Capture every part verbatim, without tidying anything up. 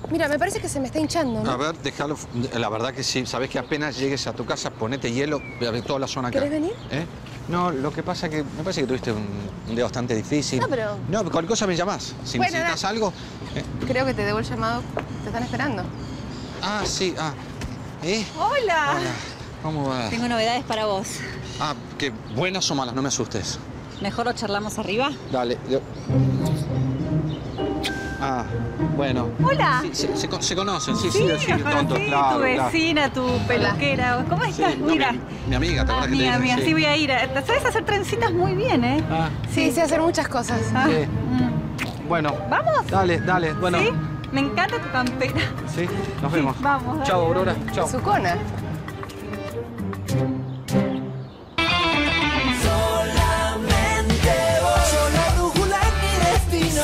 Mira, me parece que se me está hinchando, ¿no? A ver, déjalo. La verdad que sí. Sabes que apenas llegues a tu casa, ponete hielo, ve toda la zona acá. ¿Querés venir? ¿Eh? No, lo que pasa es que me parece que tuviste un, un día bastante difícil. No, pero... No, cualquier cosa me llamás. Si Bueno, necesitas da. algo... ¿eh? Creo que te debo el llamado. Te están esperando. Ah, sí, ah. ¿Eh? ¡Hola! Hola. ¿Cómo va? Tengo novedades para vos. Ah, que buenas o malas, no me asustes. ¿Mejor lo charlamos arriba? Dale. Yo... Ah, bueno. Hola. Sí, se, se, se conocen, sí, sí, sí, sí tonto, sí, claro. tu vecina, tu peluquera. ¿Cómo estás? Sí, no, Mira. mi, mi amiga, ¿te Ah, acuerdas que mi te dije? amiga, Sí. sí voy a ir. a- Sabes hacer trencitas muy bien, ¿eh? Ah, Sí, sé hacer muchas cosas. Ah, sí. mm. Bueno. ¿Vamos? Dale, dale, bueno. ¿Sí? Me encanta tu campera. Sí, nos vemos. Sí, vamos, dale, Chao, Aurora. dale. Chao. Sucona. Solamente vos, soy la brújula en mi destino.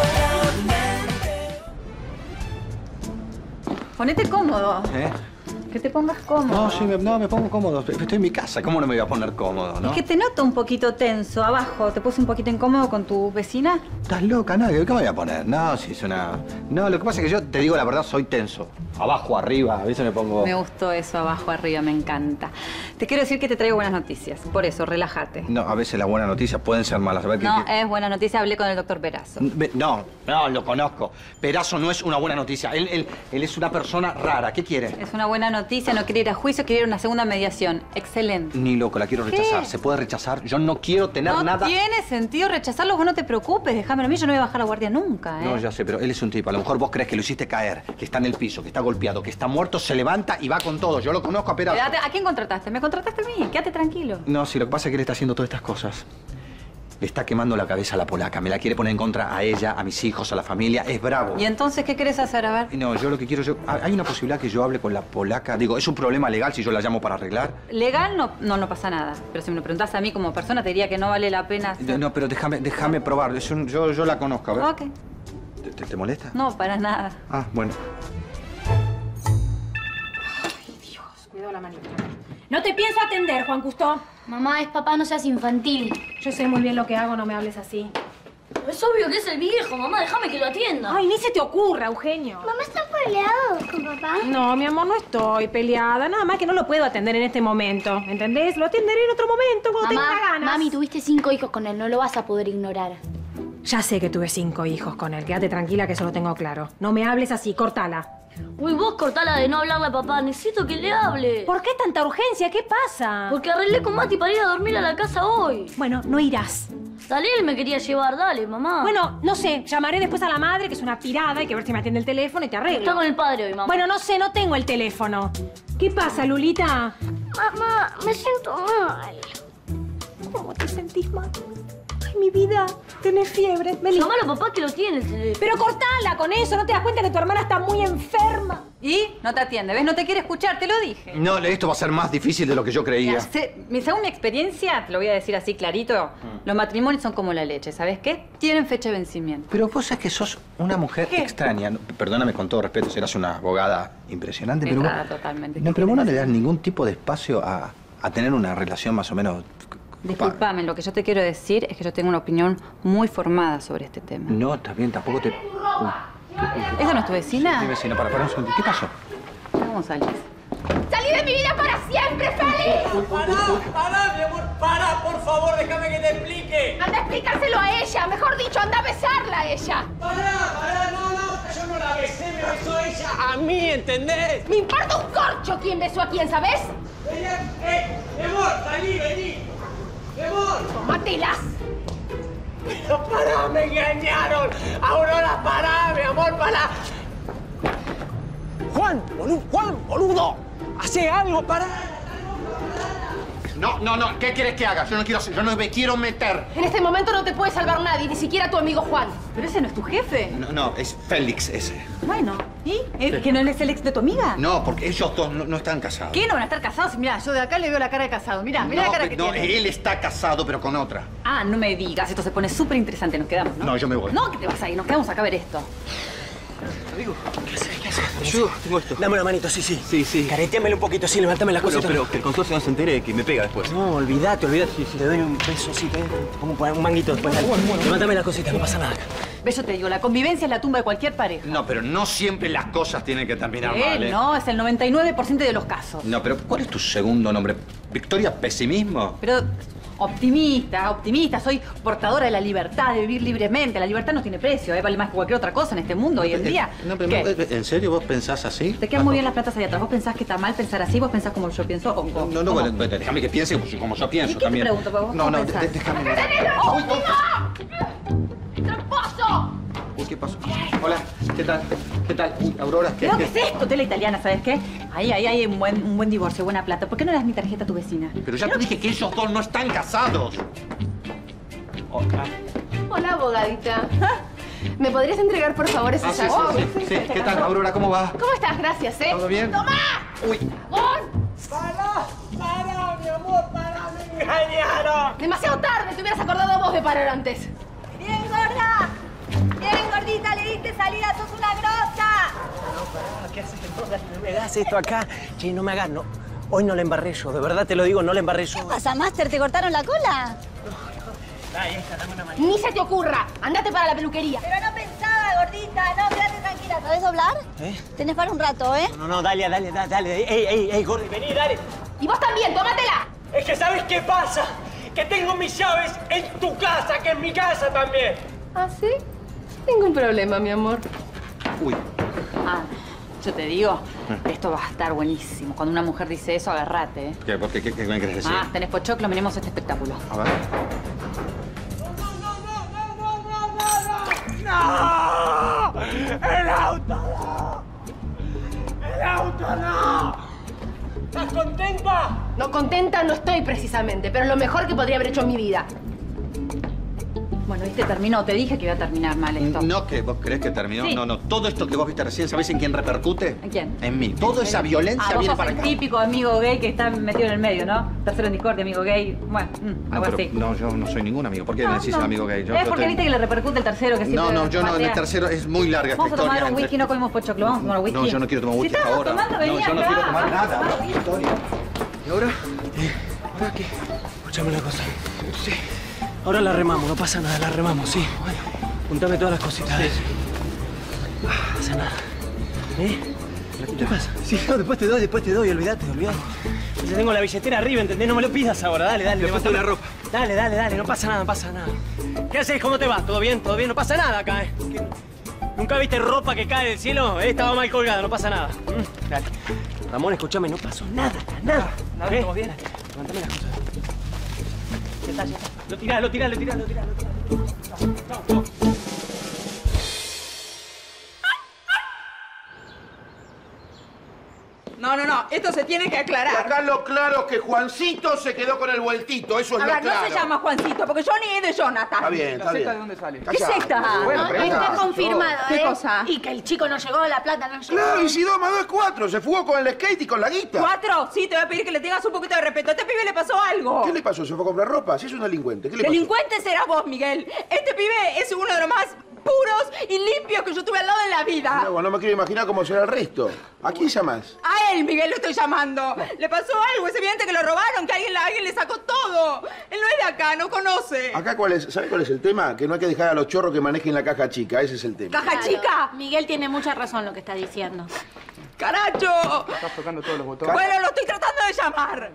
Ponete cómodo. ¿Eh? Que te pongas cómodo. No, sí, me, no, me pongo cómodo. Estoy en mi casa. ¿Cómo no me voy a poner cómodo, no? Es que te noto un poquito tenso. Abajo, ¿te puse un poquito incómodo con tu vecina? ¿Estás loca? No, ¿qué me voy a poner? No, si es una... No, lo que pasa es que yo, te digo la verdad, soy tenso. Abajo, arriba, a veces me pongo... Me gustó eso, abajo, arriba, me encanta. Te quiero decir que te traigo buenas noticias. Por eso, relájate. No, a veces las buenas noticias pueden ser malas. A ver, ¿qué- No, qué- es buena noticia. Hablé con el doctor Perazo. Ve- No, no, lo conozco. Perazo no es una buena noticia. Él, él, él es una persona rara. ¿Qué quiere? Es una buena noticia, no quiere ir a juicio, quiere ir a una segunda mediación. Excelente. Ni loco, la quiero rechazar. ¿Qué? ¿Se puede rechazar? Yo no quiero tener No nada... tiene sentido rechazarlo, vos no te preocupes, déjamelo a mí, yo no voy a bajar la guardia nunca, ¿eh? No, ya sé, pero él es un tipo. A lo mejor vos crees que lo hiciste caer, que está en el piso, que está golpeado, que está muerto, se levanta y va con todo. Yo lo conozco a Perazo. Quédate- ¿A quién contrataste? Me contrataste a mí, quédate tranquilo. No, sí, lo que pasa es que él está haciendo todas estas cosas. Le está quemando la cabeza a la polaca. Me la quiere poner en contra a ella, a mis hijos, a la familia. Es bravo. ¿Y entonces qué querés hacer? A ver. No, yo lo que quiero... Yo, ¿hay una posibilidad que yo hable con la polaca? Digo, ¿es un problema legal si yo la llamo para arreglar? Legal no, no, no pasa nada. Pero si me lo preguntás a mí como persona, te diría que no vale la pena hacer... No, no, pero déjame, déjame probar. Es un- yo, yo la conozco, a ver. Ok. ¿Te, te- te molesta? No, para nada. Ah, bueno. Cuidado la manita. No te pienso atender, Juan Custó. Mamá, es papá, no seas infantil. Yo sé muy bien lo que hago, no me hables así. Es obvio que es el viejo, mamá, déjame que lo atienda. Ay, ni se te ocurra, Eugenio. Mamá, ¿están peleados con papá? No, mi amor, no estoy peleada. Nada más que no lo puedo atender en este momento. ¿Entendés? Lo atenderé en otro momento, cuando Mamá, tenga ganas. mami, tuviste cinco hijos con él, no lo vas a poder ignorar. Ya sé que tuve cinco hijos con él. Quédate tranquila que eso lo tengo claro. No me hables así, córtala. Uy, vos cortala de no hablarle a papá, necesito que le hable. ¿Por qué tanta urgencia? ¿Qué pasa? Porque arreglé con Mati para ir a dormir a la casa hoy. Bueno, no irás. Dale, él me quería llevar, dale, mamá. Bueno, no sé, llamaré después a la madre, que es una pirada, hay que ver si me atiende el teléfono y te arreglo. Está con el padre hoy, mamá. Bueno, no sé, no tengo el teléfono. ¿Qué pasa, Lulita? Mamá, me siento mal. ¿Cómo te sentís mal? Ay, mi vida, tenés fiebre. Vení. Llamalo a papá que lo tiene el teléfono. Pero cortala con eso, ¿no te das cuenta que tu hermana está muy enferma? Y no te atiende, ¿ves? No te quiere escuchar, te lo dije. No, esto va a ser más difícil de lo que yo creía. Mira, sé- mi- según mi experiencia, te lo voy a decir así clarito, los matrimonios son como la leche, ¿sabes qué? Tienen fecha de vencimiento. Pero vos sabés que sos una mujer ¿Qué? extraña. No, perdóname con todo respeto, serás una abogada impresionante, pero Letrada vos, totalmente. no, pero vos no le das ningún tipo de espacio a, a tener una relación más o menos... Disculpame, lo que yo te quiero decir es que yo tengo una opinión muy formada sobre este tema. No, está bien, tampoco te... Uy, qué- ¿Esa no es tu vecina? Mi vecina, para, para un segundo. ¿Qué pasó? ¿Cómo salís? ¡Salí de mi vida para siempre, Félix! Pará, pará, mi amor, pará, por favor, déjame que te explique. Anda a explicárselo a ella. Mejor dicho, anda a besarla a ella. Pará, pará, no, no, yo no la besé, me besó ella a mí, ¿entendés? Me importa un corcho quién besó a quién, ¿sabes? Ella, eh, mi amor, salí, vení. Mi amor. ¡Tómatelas! Pero pará, me engañaron. Aurora, pará, mi amor, pará. Juan, boludo, Juan, boludo. Hace algo, pará. No, no, no. ¿Qué quieres que haga? Yo no quiero hacer, yo no me quiero meter. En este momento no te puede salvar nadie, ni siquiera tu amigo Juan. ¿Pero ese no es tu jefe? No, no, es Félix ese. Bueno, ¿y? ¿Eh, ¿Que no es el ex de tu amiga? No, porque ellos dos no, no están casados. ¿Qué? ¿No van a estar casados? Mirá, yo de acá le veo la cara de casado. Mirá, mirá no, la cara que no, tiene. él está casado, pero con otra. Ah, no me digas. Esto se pone súper interesante. Nos quedamos, ¿no? No, yo me voy. No, que te vas a ir. Nos quedamos acá a ver esto. Amigo, ¿qué haces? ¿Qué haces? Yo tengo esto. Dame una manito, sí, sí. Sí, sí. Caretéamelo un poquito, sí, levántame las Bueno, cosas. pero que el consorcio no se entere que me pega después. No, olvídate, olvídate. Sí, sí. Te doy un beso, sí, te pongo un manguito después. Dale. Bueno, bueno. Levántame las cositas, no pasa nada. Ves, yo te digo, la convivencia es la tumba de cualquier pareja. No, pero no siempre las cosas tienen que terminar Eh, mal, ¿eh? No, es el noventa y nueve por ciento de los casos. No, pero ¿cuál es tu segundo nombre? ¿Victoria Pesimismo? Pero optimista, optimista. Soy portadora de la libertad de vivir libremente. La libertad no tiene precio, ¿eh? Vale más que cualquier otra cosa en este mundo hoy en día. No, pero ¿Qué? no, ¿en serio vos pensás así? Te quedan muy bien las plantas ahí atrás. ¿Vos pensás que está mal pensar así? ¿Vos pensás como yo pienso? ¿O, No, no, bueno, bueno, déjame que piense como, como yo pienso ¿Y qué te también. pregunto, vos? No, ¿Cómo no, pensás? de- déjame. ¡Oh, no! ¡Tramposo! Uy, ¿qué pasó? Hola, ¿qué tal? ¿Qué tal? Uy, Aurora, ¿qué, ¿Pero qué? qué es esto? Tela italiana, ¿sabes qué? Ahí, ahí hay un buen, un buen divorcio, buena plata. ¿Por qué no le das mi tarjeta a tu vecina? Pero ya te dije que ellos dos no están casados. Hola, abogadita. ¿Me podrías entregar, por favor, ese Ah, sí, saco? sí, sí, sí. ¿Qué tal, Aurora? ¿Cómo va? ¿Cómo estás? Gracias, ¿eh? ¿Todo bien? ¡Toma! Uy. ¡Gon! ¡Para! ¡Para, mi amor! ¡Para! ¡Me engañaron! Demasiado tarde. Te hubieras acordado vos de parar antes. ¡Bien, gorda! ¡Bien, gordita! ¡Le diste salida! ¡Sos una grosa! No, pará, ¿qué haces entonces? No me hagas esto acá. Che, no me hagas, no. Hoy no la embarré yo, de verdad te lo digo, no la embarré yo. ¿Qué pasa, Master? ¿Te cortaron la cola? Ahí está, dame una mano. Ni se te ocurra. Andate para la peluquería. Pero no pensaba, gordita. No, quédate tranquila. ¿Sabés doblar? ¿Eh? Tenés para un rato, ¿eh? No, no, no, dale, dale, dale, dale. Ey, ey, ey, Gordi, vení, dale. Y vos también, tómatela. Es que ¿sabes qué pasa? Que tengo mis llaves en tu casa, que es mi casa también. ¿Ah, sí? Ningún problema, mi amor. Uy. Ah, yo te digo, esto va a estar buenísimo. Cuando una mujer dice eso, agarrate, ¿eh? ¿Qué, qué, qué, qué me querés decir? Ah, tenés pochoclo, miremos este espectáculo. A ver. ¡No! ¡El auto no! ¡El auto no! ¿Estás contenta? No contenta no estoy precisamente, pero es lo mejor que podría haber hecho en mi vida. Bueno, viste, terminó. Te dije que iba a terminar mal esto. No, que vos crees que terminó. Sí. No, no. Todo esto que vos viste recién, ¿sabés en quién repercute? ¿En quién? En mí. Toda esa violencia Ah, vos viene sos para el acá. típico amigo gay que está metido en el medio, ¿no? Tercero en discordia, amigo gay. Bueno, mm, No, algo pero, así. no, yo no soy ningún amigo. ¿Por qué me decís no. amigo gay? Yo, es yo porque te- viste que le repercute el tercero que siempre No, no, yo no. En el patea. tercero es muy larga esta Vamos a historia. tomar un entre- whisky, no comimos pochoclo. Vamos a tomar whisky. No, yo no quiero tomar Si whisky estábamos ahora. tomando, No, vení yo no acá. quiero tomar nada. Vamos a tomar Historia. ¿Y ahora? ¿Ahora qué? Escuchame una cosa. Sí. Ahora la remamos, no pasa nada, la remamos, sí. Bueno, juntame todas las cositas. Sí. No pasa nada. ¿Eh? ¿Qué pasa? Sí, no, después te doy, después te doy, olvídate, olvídate. Yo tengo la billetera arriba, ¿entendés? No me lo pidas ahora, dale, dale. Después te levantame. la ropa. Dale, dale, dale, no pasa nada, no pasa nada. ¿Qué haces? ¿Cómo te va? ¿Todo bien? ¿Todo bien? No pasa nada acá, ¿eh? ¿Qué? ¿Nunca viste ropa que cae del cielo? Eh, Estaba mal colgada, no pasa nada. Mm, dale. Ramón, escúchame, no pasó nada, nada. ¿Eh? ¿Estamos bien? Levantame las cosas. Ya está, ya está. Lo tirás, lo tirás, lo tirás, lo tirás, lo tirás. Chau, chau, chau. No, no, no, esto se tiene que aclarar. Acá lo claro es que Juancito se quedó con el vueltito, eso es A lo ver, claro. no se llama Juancito, porque Johnny es de Jonathan. Está bien, está bien. ¿De dónde sale? ¿Qué es esta? Bueno, No, pero está ya. confirmado, ¿Qué ¿eh? cosa? Y que el chico no llegó, la plata no llegó. Claro, y si dos más dos es cuatro, se fugó con el skate y con la guita. ¿Cuatro? Sí, te voy a pedir que le tengas un poquito de respeto. A este pibe le pasó algo. ¿Qué le pasó? ¿Se fue a comprar ropa? Si es un delincuente, ¿qué le pasó? Delincuente serás vos, Miguel. Este pibe es uno de los más puros y limpios que yo tuve al lado en la vida. No, no me quiero imaginar cómo será el resto. ¿A quién llamás? A él, Miguel, lo estoy llamando. Le pasó algo, es evidente que lo robaron, que alguien, alguien le sacó todo. Él no es de acá, no conoce. Acá, ¿cuál es? ¿Sabe cuál es el tema? Que no hay que dejar a los chorros que manejen la caja chica, ese es el tema. ¿Caja Claro. chica? Miguel tiene mucha razón lo que está diciendo. ¡Caracho! Estás tocando todos los botones. Bueno, lo estoy tratando de llamar.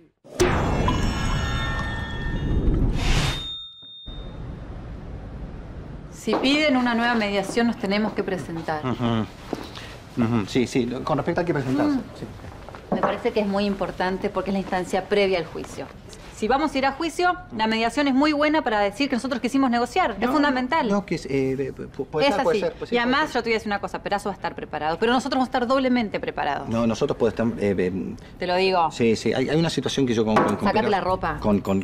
Si piden una nueva mediación, nos tenemos que presentar. Ujú. Ujú, sí, sí. Con respecto a que presentarse. Mm. Sí. Me parece que es muy importante porque es la instancia previa al juicio. Si vamos a ir a juicio, la mediación es muy buena para decir que nosotros quisimos negociar. es fundamental. No, que es, eh, pu- puede es ser, así. puede ser. puede ser, y además, puede yo te voy a decir una cosa, Perazo va a estar preparado. Pero nosotros vamos a estar doblemente preparados. ser. No, nosotros podemos estar... eh, eh, Te lo digo. sí, sí. Hay, hay una situación que yo con... con con Sácate Perazo- la ropa. Con, con...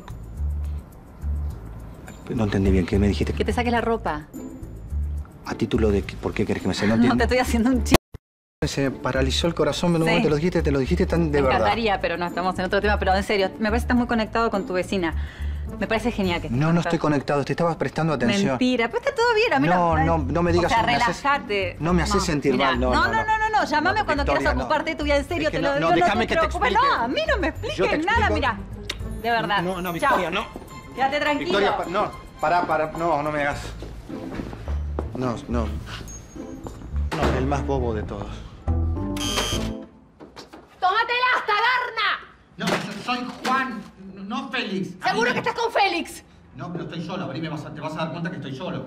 No entendí bien. ¿Qué me dijiste? Que te saques la ropa. ¿A título de qué- por qué querés que me se no No, entiendo? te estoy haciendo un chiste. Se paralizó el corazón, no, Sí. te lo dijiste, te lo dijiste tan de Me verdad. encantaría, pero no estamos en otro tema. Pero en serio, me parece que estás muy conectado con tu vecina. Me parece genial que estés No, no estoy conectado. conectado, te estabas prestando atención. Mentira, pero está todo bien. A mí No, no, no, no me digas O sea, eso, me haces- relájate. no me haces sentir mirá, mal, no, no, no, no, no. no, no, no, llámame No, cuando Victoria, quieras no. ocuparte de tu vida, en serio, Es que te no, lo no, digo. déjame te que te preocupes. explique. No, a mí no me Yo te expliques nada, explico. mira. De verdad. No, no, Chao. Victoria, no. Quédate tranquilo. Victoria, pa- no, pará, pará, no, no me hagas. No, no. No, el más bobo de todos. ¡Tómatela hasta Garna! No, soy Juan, no Félix. ¿Seguro que estás con Félix? No, pero estoy solo. Abrí, me vas a, te vas a dar cuenta que estoy solo.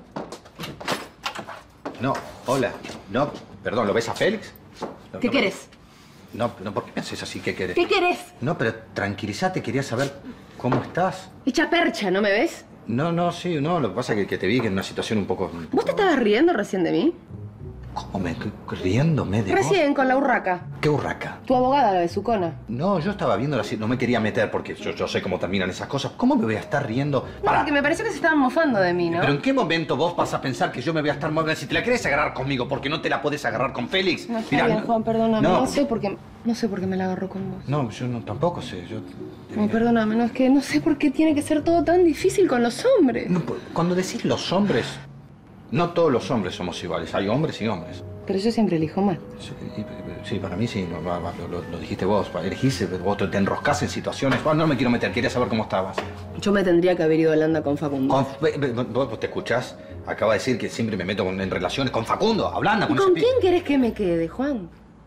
No, hola. No, perdón, ¿lo ves a Félix? No, ¿Qué no, querés? No, no, ¿por qué me haces así? ¿Qué querés? ¿Qué querés? No, pero tranquilízate, quería saber cómo estás. Echa percha, ¿no me ves? No, no, sí, no, lo que pasa es que, que te vi que en una situación un poco... ¿Vos te estabas riendo recién de mí? ¿Cómo me...? Riéndome de vos. Recién, con la urraca. ¿Qué urraca? Tu abogada, la besucona. No, yo estaba viendo la... No me quería meter porque yo, yo sé cómo terminan esas cosas. ¿Cómo me voy a estar riendo? No, Pará. porque me pareció que se estaban mofando de mí, ¿no? ¿Pero en qué momento vos vas a pensar que yo me voy a estar moviendo? Si te la querés agarrar conmigo, ¿por qué no te la podés agarrar con Félix? No, está Mirá, bien, no- Juan, perdóname. No. No, sé por qué... No sé por qué me la agarró con vos. No, yo no, tampoco sé. Yo... No, perdóname, no, es que no sé por qué tiene que ser todo tan difícil con los hombres. No, pues, cuando decís los hombres, no todos los hombres somos iguales. Hay hombres y hombres. Pero yo siempre elijo mal. Sí, y- sí, para mí sí, no, va- va, lo, lo- lo dijiste vos, elegiste, vos te, te enroscás en situaciones. Bueno, no me quiero meter, quería saber cómo estabas. Yo me tendría que haber ido a Holanda con Facundo. Con- ve- ve- vos te escuchás, acaba de decir que siempre me meto con- en relaciones con Facundo, hablando ¿Y con, con ese pi- quién querés que me quede, Juan?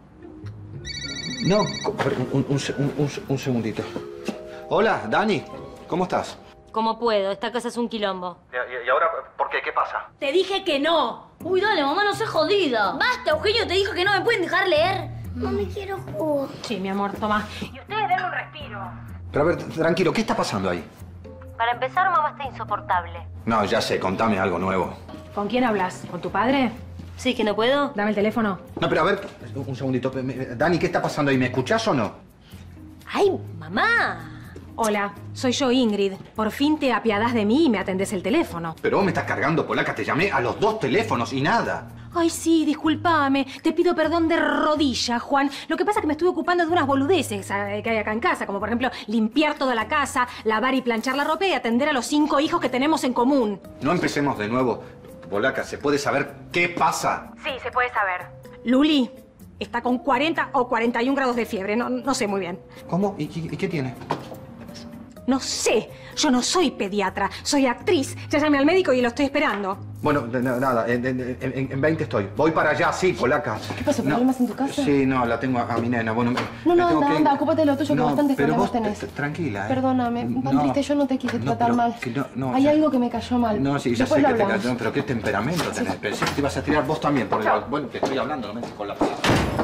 No, co- un, un, se- un- un- un segundito. Hola, Dani, ¿cómo estás? Como puedo, esta casa es un quilombo. ¿Y, y ahora por qué? ¿Qué pasa? Te dije que no. Uy, dale, mamá, no seas jodida. Basta, Eugenio, te dijo que no me pueden dejar leer. No me quiero jugar. Sí, mi amor, toma. Y ustedes den un respiro. Pero a ver, tranquilo, ¿qué está pasando ahí? Para empezar, mamá está insoportable. No, ya sé, contame algo nuevo. ¿Con quién hablas? ¿Con tu padre? Sí, que no puedo. Dame el teléfono. No, pero a ver, un un segundito. Me- me- Dani, ¿qué está pasando ahí? ¿Me escuchás o no? Ay, mamá. Hola, soy yo, Ingrid. Por fin te apiadás de mí y me atendés el teléfono. Pero vos me estás cargando, polaca. Te llamé a los dos teléfonos y nada. Ay, sí, discúlpame. Te pido perdón de rodillas, Juan. Lo que pasa es que me estuve ocupando de unas boludeces eh, que hay acá en casa, como por ejemplo limpiar toda la casa, lavar y planchar la ropa y atender a los cinco hijos que tenemos en común. No empecemos de nuevo. Polaca, ¿se puede saber qué pasa? Sí, se puede saber. Luli está con cuarenta o cuarenta y un grados de fiebre. No, no sé muy bien. ¿Cómo? ¿Y, y- y qué tiene? No sé. Yo no soy pediatra. Soy actriz. Ya llamé al médico y lo estoy esperando. Bueno, de- de- nada, en, en- en- en veinte estoy. Voy para allá, sí, polaca. ¿Qué pasa? No. ¿Problemas en tu casa? Sí, no, la tengo a, a mi nena. Bueno, me, No, me no, tengo anda, que- anda, ocúpate de lo tuyo, que No, bastantes pero problemas vos, tenés. t- tranquila, ¿eh? Perdóname, No, tan triste, yo no te quise no, tratar pero mal. que no, no, Hay ya- algo que me cayó mal. No, sí, ya Después sé lo que te hablamos. cayó, pero qué temperamento tenés. Pensé que te ibas a tirar vos también por el... Bueno, te estoy hablando, no me metes con la palabra.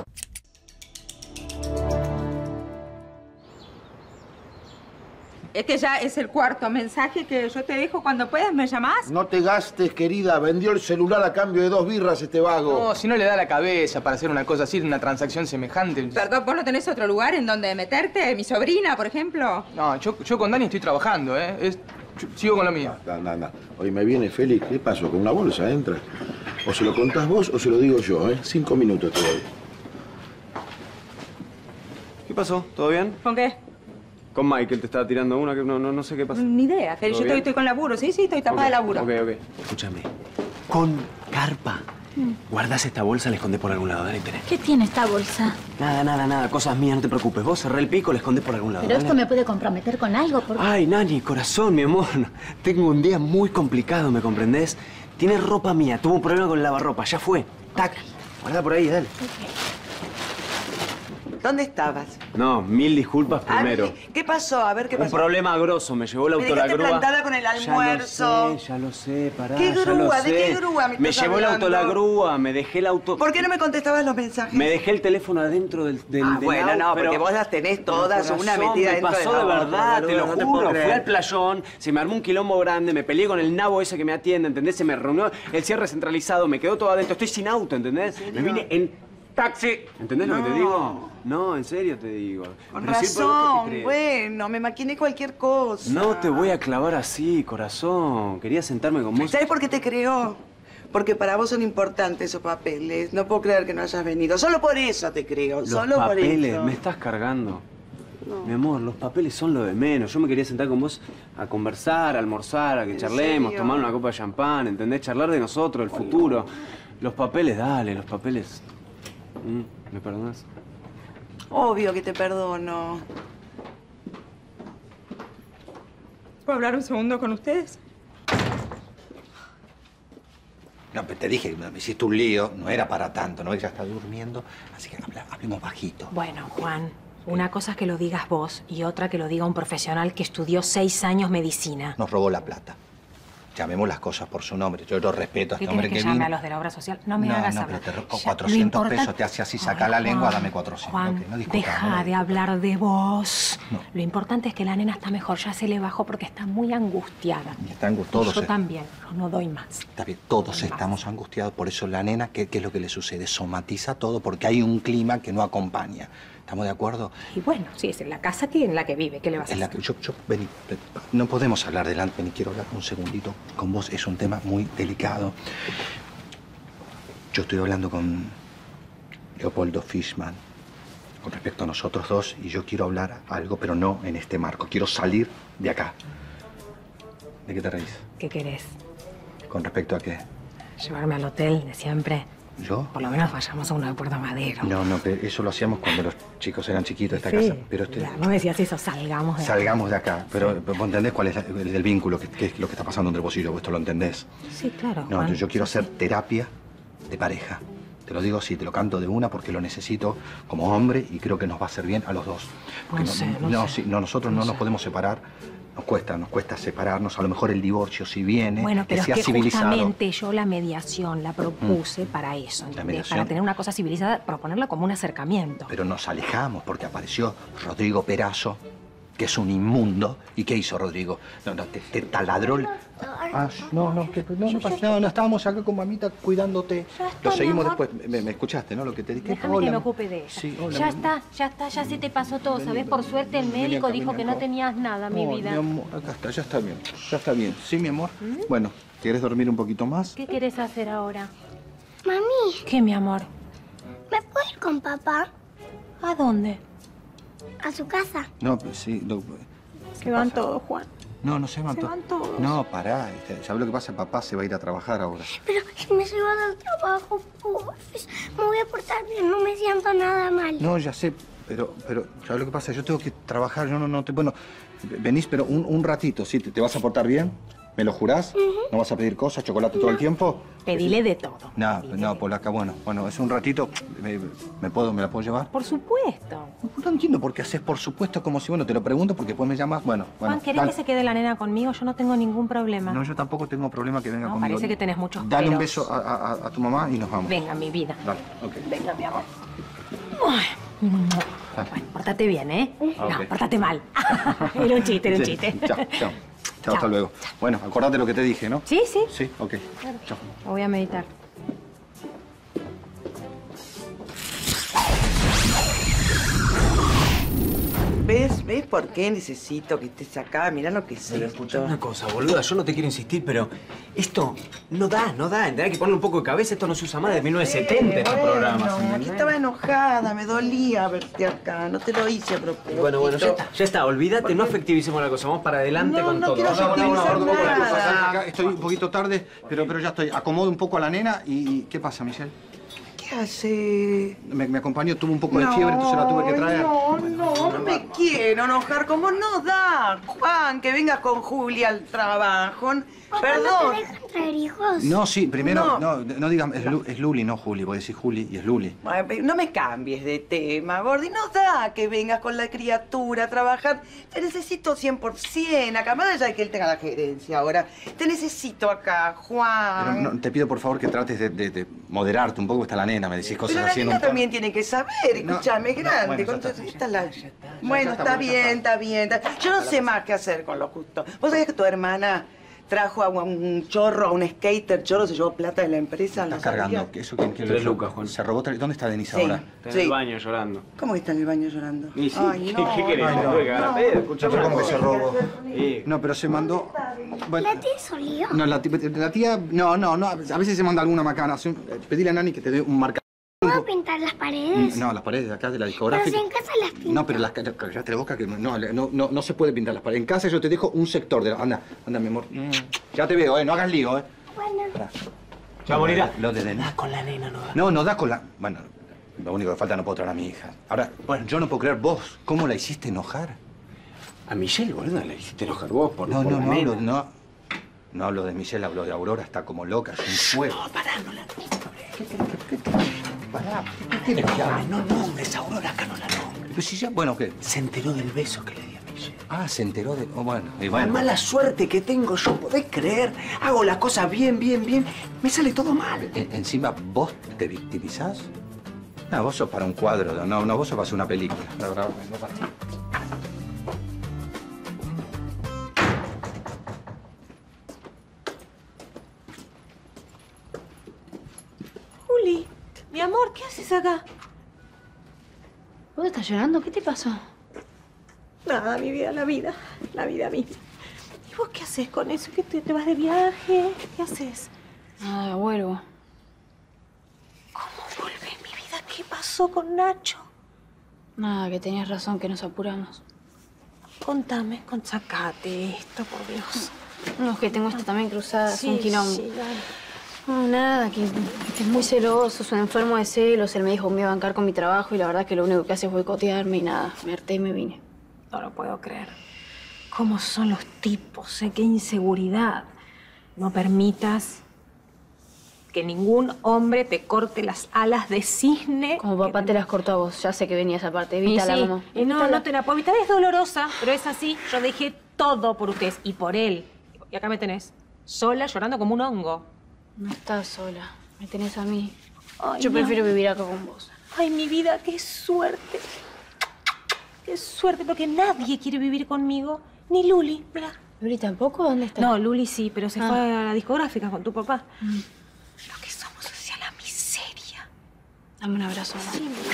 Este ya es el cuarto mensaje que yo te dejo. Cuando puedas, ¿me llamás? No te gastes, querida. Vendió el celular a cambio de dos birras este vago. No, si no le da la cabeza para hacer una cosa así, una transacción semejante. Perdón, ¿vos no tenés otro lugar en donde meterte? ¿Mi sobrina, por ejemplo? No, yo, yo con Dani estoy trabajando, ¿eh? Es- yo sigo con lo mío. Anda, anda. Hoy me viene Félix. ¿Qué pasó? ¿Con una bolsa entra? O se lo contás vos o se lo digo yo, ¿eh? Cinco minutos te doy. ¿Qué pasó? ¿Todo bien? ¿Con qué? Con Michael te estaba tirando una que no, no, no sé qué pasó. Ni idea, Feli. Yo ¿Todo estoy, bien? estoy con laburo. Sí, sí, estoy tapada de laburo. Ok, ok. Escúchame. Con carpa. Guardás esta bolsa, la escondés por algún lado. Dale, tenés. ¿Qué tiene esta bolsa? Nada, nada, nada. Cosas mías, no te preocupes. Vos cerré el pico, la escondés por algún lado. Pero dale. esto me puede comprometer con algo. Porque... Ay, Nani, corazón, mi amor. Tengo un día muy complicado, ¿me comprendés? Tienes ropa mía, tuvo un problema con el lavarropa. Ya fue. Tac. Guarda por ahí, dale. ¿Dónde estabas? No, mil disculpas primero. Ah, ¿qué pasó? A ver qué Un pasó. problema grosso, me llevó el Me auto a la dejaste grúa. plantada con el almuerzo. Ya lo sé, ya lo sé, pará, ¿Qué ya lo grúa? ¿De sé. qué grúa me Me estás llevó el auto a la hablando? grúa, me dejé el auto... ¿Por qué no me contestabas los mensajes? Me dejé el teléfono adentro del, del, Ah, del bueno, auto, no, pero- porque vos las tenés todas, Pero, una corazón, metida me dentro de pasó la de otra, verdad, te boludo, lo no te juro. puedo Fui creer. al playón, se me armó un quilombo grande, me peleé con el nabo ese que me atiende, ¿entendés? Se me reunió el cierre centralizado, me quedó todo adentro. Estoy sin auto, ¿entendés? Me vine en taxi. ¿Entendés lo que te No. digo? No, en serio te digo. Con Pero sí, ¿por qué te razón, crees? bueno, me maquiné cualquier cosa. No te voy a clavar así, corazón. Quería sentarme con vos. ¿Sabes por qué te creo? Porque para vos son importantes esos papeles. No puedo creer que no hayas venido. Solo por eso te creo. Los Solo papeles, por eso. me estás cargando. No. Mi amor, los papeles son lo de menos. Yo me quería sentar con vos a conversar, a almorzar, a que charlemos, tomar una copa de champán, ¿entendés? Charlar de nosotros, del futuro. Los papeles, dale, los papeles. ¿Me perdonás? Obvio que te perdono. ¿Puedo hablar un segundo con ustedes? No, pero te dije, me hiciste un lío, no era para tanto, ¿no? Ella está durmiendo, así que habla, hablemos bajito. Bueno, Juan, una cosa es que lo digas vos y otra que lo diga un profesional que estudió seis años medicina. Nos robó la plata. Llamemos las cosas por su nombre. Yo lo respeto a este ¿Qué hombre querés que que llame vino. a los de la obra social? No me no, hagas no, hablar. pero te robo Ya, cuatrocientos lo importan- pesos, te hace así, saca Ay, la lengua, Juan, dame cuatrocientos. Juan, Ok, no discutamos, deja no. de hablar de vos. No. Lo importante es que la nena está mejor, ya se le bajó porque está muy angustiada. Y está angustiado. Y yo Todos, también, yo no doy más. está bien, todos estamos angustiados. Por eso la nena, ¿qué, ¿qué es lo que le sucede? Somatiza todo porque hay un clima que no acompaña. ¿Estamos de acuerdo? Y bueno, sí, es en la casa que en la que vive. ¿Qué le vas a Es la hacer? que yo, yo, vení, ven, no podemos hablar delante, vení, quiero hablar un segundito con vos. Es un tema muy delicado. Yo estoy hablando con Leopoldo Fishman con respecto a nosotros dos y yo quiero hablar algo, pero no en este marco. Quiero salir de acá. ¿De qué te reís? ¿Qué querés? ¿Con respecto a qué? ¿Llevarme al hotel de siempre? ¿Yo? Por lo menos vayamos a uno de Puerto Madero. No, no, pero eso lo hacíamos cuando los chicos eran chiquitos de esta Sí, casa. Pero este, ya, no me decías eso, salgamos de salgamos de acá. Pero ¿vos entendés cuál es la- el, el vínculo, que, que es lo que está pasando entre vos y yo? ¿Vos esto lo entendés? Sí, claro, No, Juan. yo, yo quiero hacer terapia de pareja. Te lo digo así, te lo canto de una porque lo necesito como hombre y creo que nos va a hacer bien a los dos. Porque No sé, no sé. sí, no, nosotros no, No nos sé. podemos separar. Nos cuesta, nos cuesta separarnos. A lo mejor el divorcio, si viene, Bueno, pero que es sea que civilizado. justamente yo la mediación la propuse para eso, ¿entendés? mediación. Para tener una cosa civilizada, proponerla como un acercamiento. Pero nos alejamos porque apareció Rodrigo Perazo, que es un inmundo. ¿Y qué hizo Rodrigo? No, no, te, te taladró. el- Ah, no, no, que- no, no, pasa- no, no, estábamos acá con mamita cuidándote. Lo seguimos después. Me, me escuchaste, ¿no? Lo que te dije. Déjame Hola, que me ocupe de ella. Sí, hola, ya mi- está, ya está, ya se te pasó todo, ¿sabes? Por suerte el Vení médico acá, dijo vení que no acá. tenías nada, mi No, vida. mi amor, acá está, ya está bien. Ya está bien. ¿Sí, mi amor? Bueno, ¿quieres dormir un poquito más? ¿Qué querés hacer ahora? Mami, ¿Qué, mi amor? ¿me puedo ir con papá ¿A dónde? a su casa? No, pues sí. lo- Se van todos, Juan. no, no se van Se to- van todos. No, pará. este, ¿Sabes lo que pasa? Papá se va a ir a trabajar ahora. Pero si me llevan al trabajo, porfis, me voy a portar bien, no me siento nada mal. No, ya sé, pero, pero, ¿sabes lo que pasa? Yo tengo que trabajar, yo no, no te... Bueno, venís, pero un, un ratito, ¿sí? ¿Te, te vas a portar bien? ¿Me lo jurás? ¿No vas a pedir cosas, chocolate todo el tiempo? Pedile de todo. No, no, Polaca, bueno, bueno, es un ratito. ¿Me, me puedo, me la puedo llevar? Por supuesto. No entiendo por qué haces por supuesto como si, bueno, te lo pregunto porque después me llamas. Bueno, bueno. Juan, ¿querés dale. que se quede la nena conmigo? Yo no tengo ningún problema. No, yo tampoco tengo problema que venga No, conmigo. parece que tenés muchos Dale un peros. beso a, a- a- a tu mamá y nos vamos. Venga, mi vida. Dale, ok. Venga, mi amor. Ay, bueno, pórtate bien, ¿eh? Ah, No, ok. pórtate mal. Era un chiste, era un Sí, chiste. Chao, chao. Chao, hasta luego. Bueno, acordate lo que te dije, ¿no? Sí, sí. Sí, ok. Claro. Chao. Me voy a meditar. ¿Ves? ¿Ves por qué necesito que estés acá? Mirá lo que es Pero esto. escuchame una cosa, boluda, yo no te quiero insistir, pero esto no da, no da. Hay que poner un poco de cabeza, esto no se usa más de mil novecientos setenta estos Bueno, programas. que ¿entendés? estaba enojada, me dolía verte acá. No te lo hice a propósito. Bueno, bueno, ya está, ya está, olvídate, no efectivicemos la cosa, vamos para adelante No, con no todo. quiero Vamos, vamos, efectivizar vamos, vamos, vamos, nada. vamos. Acá estoy un poquito tarde, pero, pero ya estoy. Acomodo un poco a la nena y... y- ¿Qué pasa, Michelle? ¿Qué hace? Me, me acompañó, tuvo un poco de fiebre, entonces la tuve que traer. No, no, no me quiero enojar. Como no da, Juan, que vengas con Julia al trabajo. Perdón. ¿No te dejan traer hijos? No, sí, primero, No. no, no, digan, es, Lu- es Luli, no Juli. Voy a decir Juli y es Luli. Ay, pe- No me cambies de tema, Gordi. No da que vengas con la criatura a trabajar. Te necesito cien por ciento. Acá, más allá de que él tenga la gerencia ahora. Te necesito acá, Pero Juan. no, te pido por favor que trates de, de- de moderarte un poco, está la nena, me decís cosas Pero la así en niña un tono. también tiene que saber, No, escúchame, no, grande. bueno, ya con- está. esta es la- Ya Bueno, está, está bueno, ya bien, está. está bien. está- Yo no sé más qué hacer con lo justo. ¿Vos sabés que tu hermana trajo a un chorro, a un skater chorro, se llevó plata de la empresa? ¿Lo Estás cargando. sabías? ¿Qué- ¿Eso quién, quién Tres lo- lucas, Juan. Se robó tres- ¿Dónde está Denise Sí. ahora? Está en Sí. el baño llorando. ¿Cómo que está en el baño llorando? Y sí, Ay, ¿qué, no, qué querés? Ay, ¿Me no. tuve que cagar a pedo? Escuchame ¿Cómo una que se cosa. robó? Sí. No, pero se mandó... Bueno, ¿La tía solía? no, la, ti- la tía... No, no, no. A veces se manda alguna macana. Hace un- eh, Pedile a Nani que te dé un marcador. ¿Puedo pintar pintar las paredes? No, las paredes de acá de la Pero discográfica. si en casa las pinto. No, pero las cállate la boca que no, no, no, no se puede pintar las paredes. En casa yo te dejo un sector de... Anda, anda, mi amor. Ya te veo, ¿eh? No hagas lío, ¿eh? Bueno. Ya morirá. Lo de nena. Da con la nena, no da. No, no da con la... Bueno, lo único que falta, no puedo traer a mi hija. Ahora, bueno, yo no puedo creer vos. ¿Cómo la hiciste enojar? A Michelle, boludo, la hiciste enojar vos por, No, por no, la no, nena. hablo, no. No hablo de Michelle, hablo de Aurora. Está como loca, es un fuego. No, pará, no la Pará, ¿qué tienes que hablar? No nombres, Aurora, acá no la nombres. Pero si ya, bueno, ¿qué? Se enteró del beso que le di a Michelle. Ah, se enteró de... Oh, bueno, y La bueno. mala suerte que tengo yo, ¿podés creer? Hago las cosas bien, bien, bien. Me sale todo mal. En- encima, ¿vos te victimizás? No, vos sos para un cuadro. No, no, vos sos para hacer una película. La verdad, no para ti. Juli, mi amor, ¿qué haces acá? ¿Vos estás llorando? ¿Qué te pasó? Nada, mi vida, la vida. La vida misma. ¿Y vos qué haces con eso? ¿Qué te, te vas de viaje? ¿Qué haces? Nada, vuelvo. ¿Cómo volvés, mi vida? ¿Qué pasó con Nacho? Nada, que tenías razón, que nos apuramos. Contame, con sacate esto, por Dios. No, es que tengo esta también cruzada, es un quilombo. sí, dale. No, nada, que, que es muy celoso, es un enfermo de celos. Él me dijo que me iba a bancar con mi trabajo y la verdad que lo único que hace es boicotearme y nada. Me harté y me vine. No lo puedo creer. ¿Cómo son los tipos? ¿Eh? ¡Qué inseguridad! No permitas que ningún hombre te corte las alas de cisne. Como papá te las cortó a vos, ya sé que venía esa parte. Y Evítala, sí, mamá. y no, no te la puedo evitar. Es dolorosa, pero es así. Yo dejé todo por ustedes y por él. Y acá me tenés, sola, llorando como un hongo. No estás sola, me tenés a mí. Ay, Yo no. prefiero vivir acá con vos. Ay, mi vida, qué suerte. Qué suerte, porque nadie quiere vivir conmigo. Ni Luli, mira. ¿Luli tampoco? ¿Dónde está? No, Luli sí, pero se Ah. fue a la discográfica con tu papá. Mm. Lo que somos hacia la miseria. Dame un abrazo, mamá. Sí, mi vida.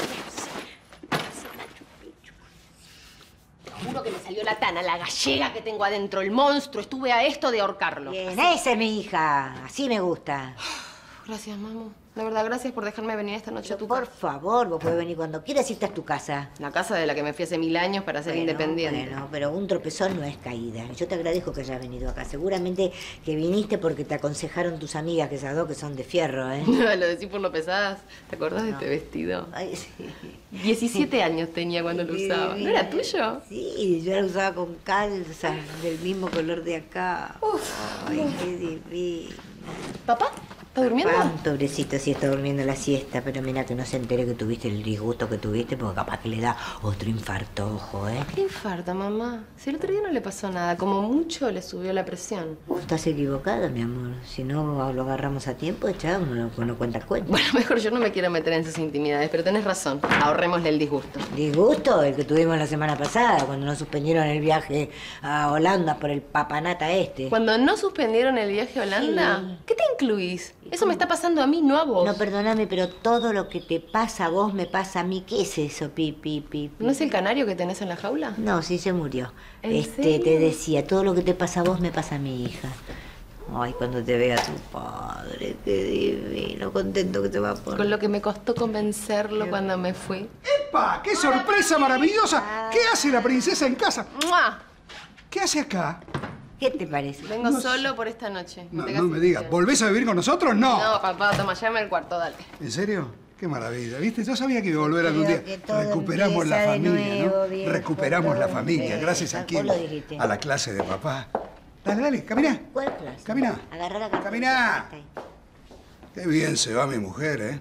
Te juro que me salió la tana, la gallega que tengo adentro, el monstruo. Estuve a esto de ahorcarlo. Bien, esa es mi hija. Así me gusta. Gracias, mamu. De verdad, gracias por dejarme venir esta noche a tu Por casa. favor, vos podés venir cuando quieras y esta es tu casa. La casa de la que me fui hace mil años para ser Bueno, independiente. Bueno, pero un tropezón no es caída. Yo te agradezco que hayas venido acá. Seguramente que viniste porque te aconsejaron tus amigas, que esas dos que son de fierro, ¿eh? Lo decís por lo pesadas. ¿Te acordás de este vestido? Ay, sí. diecisiete años tenía cuando lo usaba. ¿No era tuyo? Sí, yo la usaba con calzas del mismo color de acá. Ay, qué divino. ¿Papá? ¿Está durmiendo? Papá, un pobrecito sí está durmiendo la siesta, pero mira que no se entere que tuviste el disgusto que tuviste, porque capaz que le da otro infarto, ojo, ¿eh? ¿Qué infarto, mamá? Si el otro día no le pasó nada, como mucho le subió la presión. Vos estás equivocada, mi amor. Si no lo agarramos a tiempo, echado, no, no cuenta el cuento. Bueno, mejor yo no me quiero meter en sus intimidades, pero tenés razón. Ahorrémosle el disgusto. ¿Disgusto? El que tuvimos la semana pasada, cuando nos suspendieron el viaje a Holanda por el papanata este. Cuando no suspendieron el viaje a Holanda, Sí. ¿qué te incluís? Eso me está pasando a mí, no a vos. No, perdóname, pero todo lo que te pasa a vos me pasa a mí. ¿Qué es eso, pi, pi, pi, pi? ¿No es el canario que tenés en la jaula? No, sí se murió. ¿En Este, serio? te decía, todo lo que te pasa a vos me pasa a mi hija. Ay, cuando te vea tu padre, qué divino, contento que te va a poner. Con lo que me costó convencerlo cuando me fui. ¡Epa! ¡Qué sorpresa maravillosa! ¿Qué hace la princesa en casa? ¡Mua! ¿Qué hace acá? ¿Qué te parece? Vengo No solo por esta noche. No, tengas no me digas. ansiedad. ¿Volvés a vivir con nosotros? No. No, papá, toma, llame al cuarto, dale. ¿En serio? Qué maravilla, ¿viste? Yo sabía que iba a volver algún Creo día. que todo Recuperamos la empieza de familia, nuevo, ¿no? viejo, Recuperamos la todo familia, empieza. gracias a Vos quién. lo dijiste. A la clase de papá. Dale, dale, camina. ¿Cuál clase? Camina. Agarrá la carpeta. Camina. Qué bien se va mi mujer, ¿eh?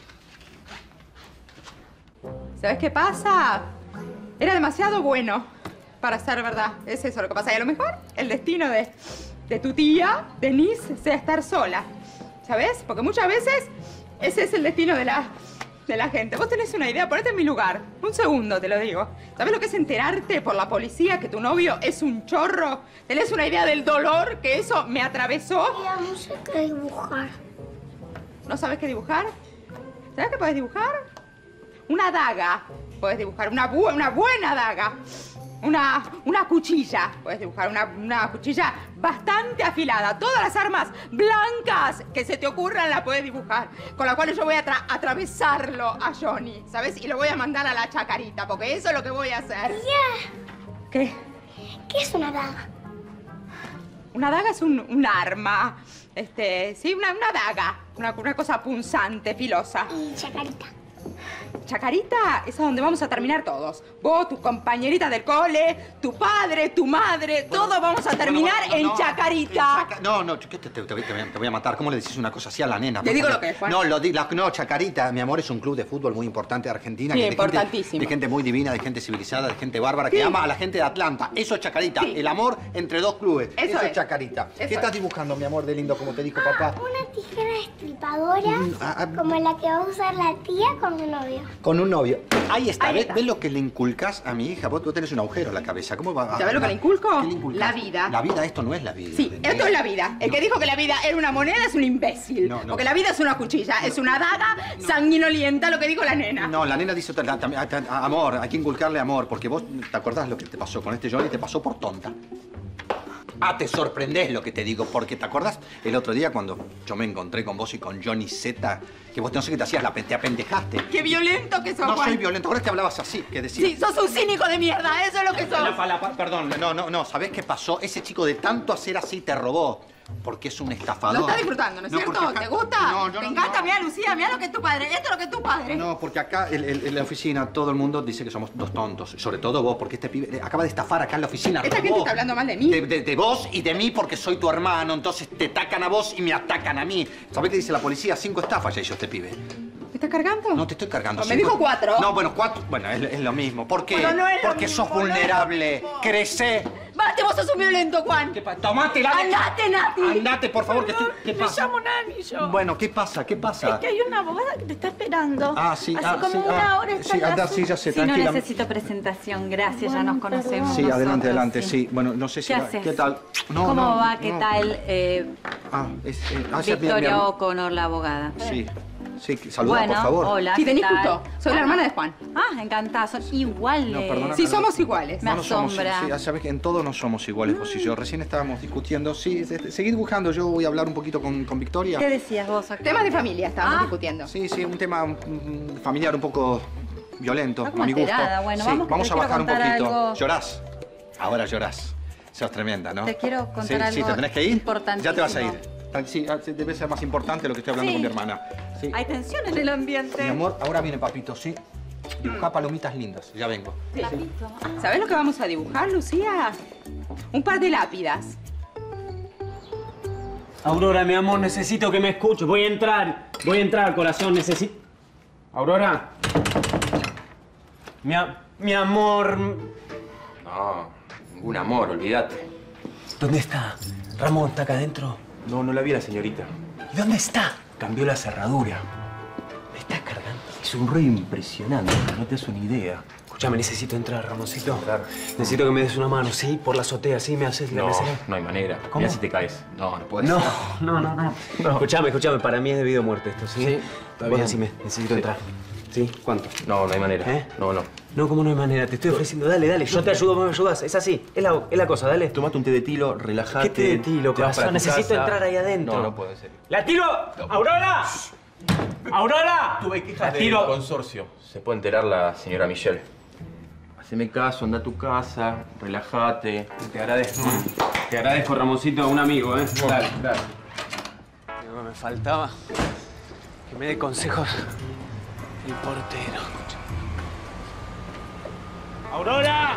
¿Sabes qué pasa? Era demasiado bueno para ser verdad. Es eso lo que pasa. Y a lo mejor el destino de, de tu tía, Denise, sea estar sola. ¿Sabes? Porque muchas veces ese es el destino de la, de la gente. Vos tenés una idea, ponete en mi lugar. Un segundo, te lo digo. ¿Sabes lo que es enterarte por la policía que tu novio es un chorro? ¿Tenés una idea del dolor que eso me atravesó? Tía, no sé qué dibujar. ¿No sabes qué dibujar? ¿Sabes qué podés dibujar? Una daga. Podés dibujar una, bu una buena daga. Una, una cuchilla. Puedes dibujar una, una cuchilla bastante afilada. Todas las armas blancas que se te ocurran las puedes dibujar. Con las cuales yo voy a atra atravesarlo a Johnny, ¿sabes? Y lo voy a mandar a la chacarita, porque eso es lo que voy a hacer. Tía. ¿Qué? ¿Qué es una daga? Una daga es un, un arma. Este, sí, una, una daga. Una, una cosa punzante, filosa. Y chacarita. Chacarita es a donde vamos a terminar todos. Vos, tus compañeritas del cole, tu padre, tu madre, bueno, todos vamos a terminar bueno, bueno, no, en Chacarita. En chaca no, no, te, te, te, te, voy, te voy a matar. ¿Cómo le decís una cosa así a la nena? Te digo lo que es, Juan. No, lo di, la, no, Chacarita, mi amor, es un club de fútbol muy importante de Argentina. Sí, que importantísimo. De gente, de gente muy divina, de gente civilizada, de gente bárbara, sí. que ama a la gente de Atlanta. Eso es Chacarita. Sí. El amor entre dos clubes. Eso, Eso es. es Chacarita. Eso ¿Qué es. estás dibujando, mi amor, de lindo, como te dijo ah, papá? Una tijera estripadora, mm, ah, ah, como la que va a usar la tía con un novio. Con un novio. Ahí está. Ahí ¿Ves, está. ¿Ves lo que le inculcas a mi hija? Vos, vos tenés un agujero en la cabeza. ¿Cómo va a...? ¿Sabés lo que le inculco? ¿Qué le inculcas? La vida. La vida, esto no es la vida. Sí, esto es la vida. El no. que dijo que la vida era una moneda es un imbécil. No, no. Porque la vida es una cuchilla, no. es una daga no. sanguinolienta, lo que dijo la nena. No, la nena dice otra, amor, hay que inculcarle amor, porque vos te acordás lo que te pasó con este Johnny, te pasó por tonta. Ah, te sorprendés lo que te digo, porque ¿te acordás el otro día cuando yo me encontré con vos y con Johnny Z? Que vos no sé qué te hacías, la, te apendejaste. ¡Qué violento que sos, No Juan! soy violento, ahora te hablabas así, que decías... Sí, sos un cínico de mierda, eso es lo que sos. La, la, perdón, no, no, no, ¿sabés qué pasó? Ese chico de tanto hacer así te robó. Porque es un estafador. Lo estás disfrutando, ¿no es no, cierto? Acá... ¿Te gusta? No, yo ¿Te no, encanta? No. Mira, Lucía, mira lo que es tu padre. Esto es lo que es tu padre. No, porque acá el, el, en la oficina todo el mundo dice que somos dos tontos. Sobre todo vos, porque este pibe acaba de estafar acá en la oficina. Esta robó. gente está hablando mal de mí. De, de, de vos y de mí porque soy tu hermano. Entonces te atacan a vos y me atacan a mí. ¿Sabés qué dice la policía? Cinco estafas ya hizo este pibe. ¿Me estás cargando? No te estoy cargando. Me dijo cuatro. No, bueno, cuatro. Bueno, es, es lo mismo. ¿Por qué? Bueno, no es porque lo sos mismo, vulnerable. No. Crecé. ¡Bate, vos sos un violento, Juan! ¿Qué pasa? ¡Tomate la... ¡Andate, Nati! ¡Andate, por favor! Que estoy... ¿Qué pasa? Me llamo Nani, yo. Bueno, ¿qué pasa? ¿Qué pasa? Es que hay una abogada que te está esperando. Ah, sí. Hace ah, como sí, una ah, hora está sí, en la anda, sí, ya sé, Si no tranquila. necesito presentación, gracias, Bueno, ya nos conocemos. Sí, nosotros, adelante, adelante, sí. sí. Bueno, no sé si... ¿Qué la... haces? ¿Qué tal? No, ¿Cómo no, va? ¿Qué no. tal? Eh, Ah, es... Eh, ah, sí, Victoria mi, mi... O'Connor, la abogada. Sí. Sí, saluda, bueno, por favor. Hola, Sí, ¿qué tenés tal? justo. Soy la hermana de Juan. Ah, encantada, son iguales. No, perdona, Sí, perdona. somos iguales. Me No, no somos, asombra. sí, sabes que en todo no somos iguales vos y yo. Recién estábamos discutiendo. Sí, este, seguí dibujando. Yo voy a hablar un poquito con, con Victoria. ¿Qué decías vos acá? Temas de familia estábamos Ah. discutiendo. Sí, sí, un tema mm, familiar un poco violento, Está a como mi gusto. alterada. Bueno, sí, vamos, que vamos te a quiero bajar un contar poquito. algo. Llorás. Ahora llorás. Sos tremenda, ¿no? Te quiero contar sí, algo Sí, ¿te tenés que ir? importantísimo. Ya te vas a ir. Sí, debe ser más importante lo que estoy hablando Sí. con mi hermana. Sí. Hay tensión en el ambiente. Mi amor, ahora viene papito, ¿sí? Dibujá palomitas lindas. Ya vengo. Sí. ¿Sabés lo que vamos a dibujar, Lucía? Un par de lápidas. Aurora, mi amor, necesito que me escuches. Voy a entrar. Voy a entrar, corazón. Necesito... Aurora. Mi, a... mi amor. No, ningún amor, olvídate. ¿Dónde está? ¿Ramón está acá adentro? No, no la vi a la señorita. ¿Y dónde está? Cambió la cerradura. ¿Me estás cargando? Es un ruido impresionante, no te das una idea. Escuchame, necesito entrar, Ramoncito. Claro. Necesito que me des una mano, ¿sí? Por la azotea, ¿sí? ¿Me haces la No, mesera? no hay manera. ¿Cómo? Mirá si te caes. No, no puedes. No, no, no, no. Escuchame, escuchame. Para mí es debido a muerte esto, ¿sí? Sí, está Vos bien. decime, necesito Sí. entrar. ¿Sí? ¿Cuánto? No, no hay manera. ¿Eh? No, no. No, ¿cómo no hay manera? Te estoy ofreciendo. Dale, dale. Yo te ayudo, vos me ayudas. Es así. Es la, es la cosa, dale. Tomate un té de tilo, relájate. ¿Qué té de tilo, te vas para corazón? tu Necesito casa. entrar ahí adentro. No, no puede ser. ¡La tiro! ¡Aurora! ¡Aurora! Tuve quejas La del tiro. consorcio. Se puede enterar la señora Michelle. Haceme caso, anda a tu casa, relájate. Te agradezco. Te agradezco, Ramoncito, un amigo, ¿eh? Dale, dale. No, me faltaba que me dé consejos el portero. ¡Aurora!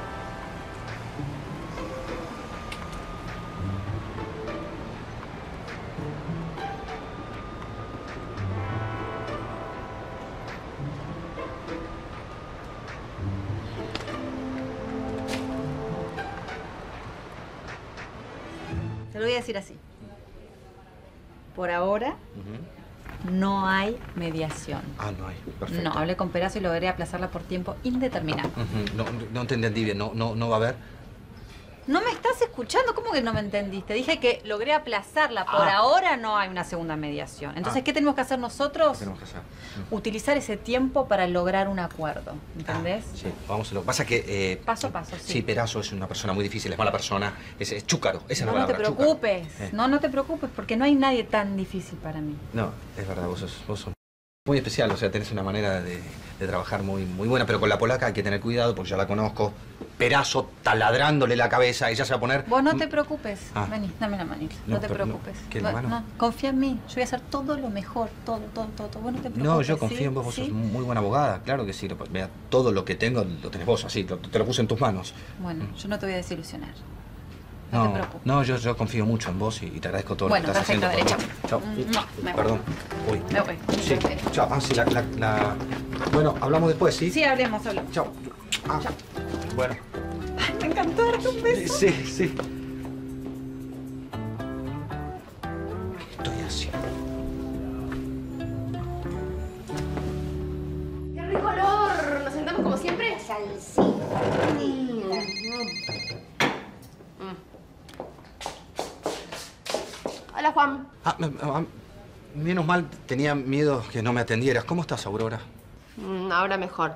Te lo voy a decir así. Por ahora, no hay mediación. Ah, no hay. Perfecto. No, hablé con Perazo y logré aplazarla por tiempo indeterminado. Ujú. No, no te entendí bien. No, no, no va a haber. No me estás estás escuchando? ¿Cómo que no me entendiste? Dije que logré aplazarla. Por Ah. ahora no hay una segunda mediación. Entonces, Ah. ¿qué tenemos que hacer nosotros? ¿Qué tenemos que hacer? Utilizar ese tiempo para lograr un acuerdo. ¿Entendés? Sí, vamos a lo que pasa que... eh, Paso a paso, sí. Sí, Perazo es una persona muy difícil, es mala persona, es, es chúcaro, esa es No, la no te palabra, preocupes. chúcaro. Eh. No, no te preocupes, porque no hay nadie tan difícil para mí. No, es verdad, vos sos, vos sos muy especial, o sea, tenés una manera de, de trabajar muy, muy buena, pero con la polaca hay que tener cuidado porque ya la conozco. Perazo taladrándole la cabeza, ella se va a poner... Vos no te preocupes. Ah. Vení, dame la manita. No, No, te pero no, preocupes. ¿qué, la No, mano? no, confía en mí. Yo voy a hacer todo lo mejor. Todo, todo, todo. todo. Vos no te preocupes. No, yo ¿sí? confío en vos, vos ¿Sí? sos muy buena abogada, claro que sí. lo- Vea, todo lo que tengo lo tenés vos, así, lo- te lo puse en tus manos. Bueno, yo no te voy a desilusionar. No, No, te preocupes. no, yo, yo confío mucho en vos y, y te agradezco todo Bueno, lo que estás perfecto, haciendo. por derecha. mí. Chao. Mm, me voy. Perdón. Uy. Me voy. Sí. Chao. Ah, sí, la, la, la- Bueno, hablamos después, ¿sí? Sí, hablemos, hablemos. Chao. Ah, bueno. Ay, me encantó darte un beso. Sí, sí. ¿Qué estoy haciendo? ¡Qué rico olor! ¿Nos sentamos como siempre? Salsita. Hola, Juan. Ah, me- ah, menos mal, tenía miedo que no me atendieras. ¿Cómo estás, Aurora? Mm, ahora mejor.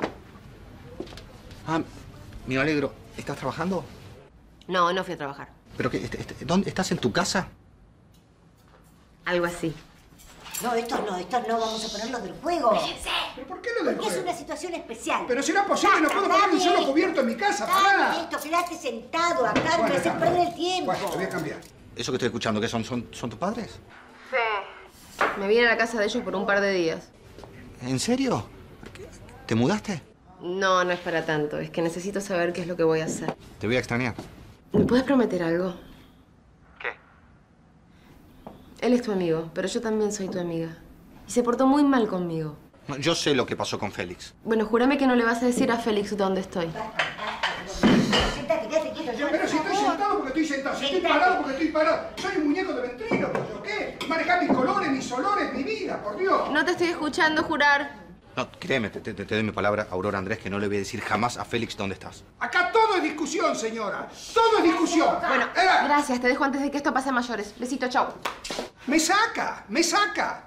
Ah, me alegro. ¿Estás trabajando? No, no fui a trabajar. ¿Pero qué? este- este- ¿Dónde? ¿Estás en tu casa? Algo así. No, estos no, estos no, vamos a ponerlos del juego. ¿Pero por qué lo del Porque es juego? una situación especial. Pero si no es posible, no puedo Basta, poner un dame. solo cubierto en mi casa, Dame pará. esto, quedaste sentado acá, Bueno, me haces está. perder el tiempo. Bueno, te voy a cambiar. ¿Eso que estoy escuchando, qué son? ¿Son, son tus padres? Sí. Me vine a la casa de ellos por un par de días. ¿En serio? ¿Te mudaste? No, no es para tanto. Es que necesito saber qué es lo que voy a hacer. Te voy a extrañar. ¿Me puedes prometer algo? ¿Qué? Él es tu amigo, pero yo también soy tu amiga. Y se portó muy mal conmigo. No, yo sé lo que pasó con Félix. Bueno, júrame que no le vas a decir a Félix dónde estoy. Sentate, quédate quieto. yo- Pero si estoy sentado porque estoy sentado, si estoy Sentate. parado porque estoy parado. Soy un muñeco de ventrilo, ¿pero yo qué? Manejar mis colores, mis olores, mi vida, por Dios. No te estoy escuchando jurar. No, créeme, te, te- te doy mi palabra, Aurora Andrés, que no le voy a decir jamás a Félix dónde estás. Acá todo es discusión, señora. Todo es discusión. Bueno, Eva, gracias. Te dejo antes de que esto pase a mayores. Besito, chau. me saca, me saca.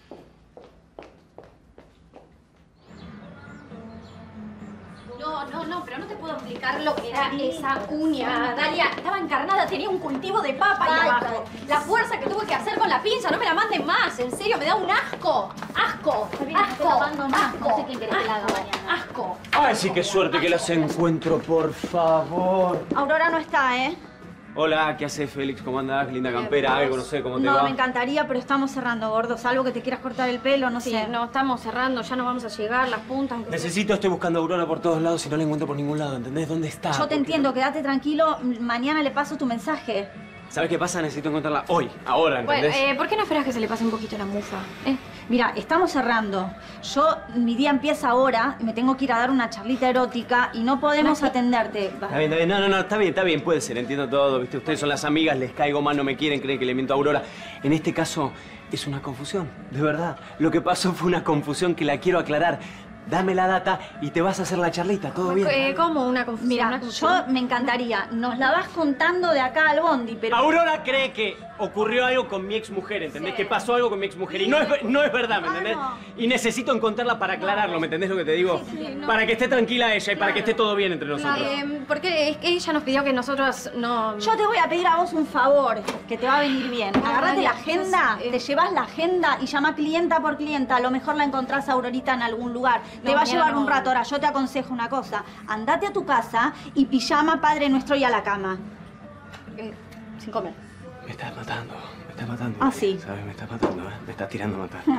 No, no, no, pero no te puedo explicar lo que era esa uña. Dalia, estaba encarnada, tenía un cultivo de papa ahí Ay, abajo. La fuerza que tuve que hacer con la pinza, no me la manden más. En serio, me da un asco. Asco, asco, asco. No sé quién querés que la haga mañana. Asco. Ay, sí, qué suerte que las encuentro, por favor. Aurora no está, ¿eh? Hola, ¿qué haces, Félix? ¿Cómo andás? Linda campera, algo, no sé, ¿cómo te No, va? me encantaría, pero estamos cerrando, gordo. Salvo que te quieras cortar el pelo, no Sí, sé. no, estamos cerrando, ya no vamos a llegar, las puntas. aunque sea- Necesito, estoy buscando a Aurora por todos lados y no la encuentro por ningún lado, ¿entendés? ¿Dónde está? Yo te entiendo, quédate tranquilo. Mañana le paso tu mensaje. ¿Sabes qué pasa? Necesito encontrarla hoy, ahora, Bueno, ¿entendés? eh, ¿por qué no esperas que se le pase un poquito la mufa? Eh, mira, estamos cerrando. Yo, mi día empieza ahora, y me tengo que ir a dar una charlita erótica y no podemos atenderte. Está bien, está bien. No, no, no, está bien, está bien, puede ser, entiendo todo, ¿viste? Ustedes son las amigas, les caigo mal, no me quieren, creen que le miento a Aurora. En este caso, es una confusión, de verdad. Lo que pasó fue una confusión que la quiero aclarar. Dame la data y te vas a hacer la charlita, ¿todo bien? Eh, ¿Cómo? ¿Una confusión? Mira, ¿Una confusión? yo me encantaría. Nos la vas contando de acá al bondi, pero... Aurora cree que ocurrió algo con mi exmujer, ¿entendés? Que pasó algo con mi exmujer. Y no es, ver- no es verdad, ¿me entendés? Y necesito encontrarla para aclararlo, ¿me entendés lo que te digo? no. Para que esté tranquila ella y para que esté todo bien entre nosotros. Eh, porque es que ella nos pidió que nosotros no... Yo te voy a pedir a vos un favor, que te va a venir bien. Agarrate la agenda, eh, te llevas la agenda y llama clienta por clienta. A lo mejor la encontrás a Aurorita en algún lugar. Te No, va a mañana llevar no. un rato. Ahora, yo te aconsejo una cosa. Andate a tu casa y pijama Padre Nuestro y a la cama. Eh, sin comer. Me estás matando, me estás matando. Ah, sí. ¿Sabes? Me estás matando, ¿eh? Me estás tirando a matar.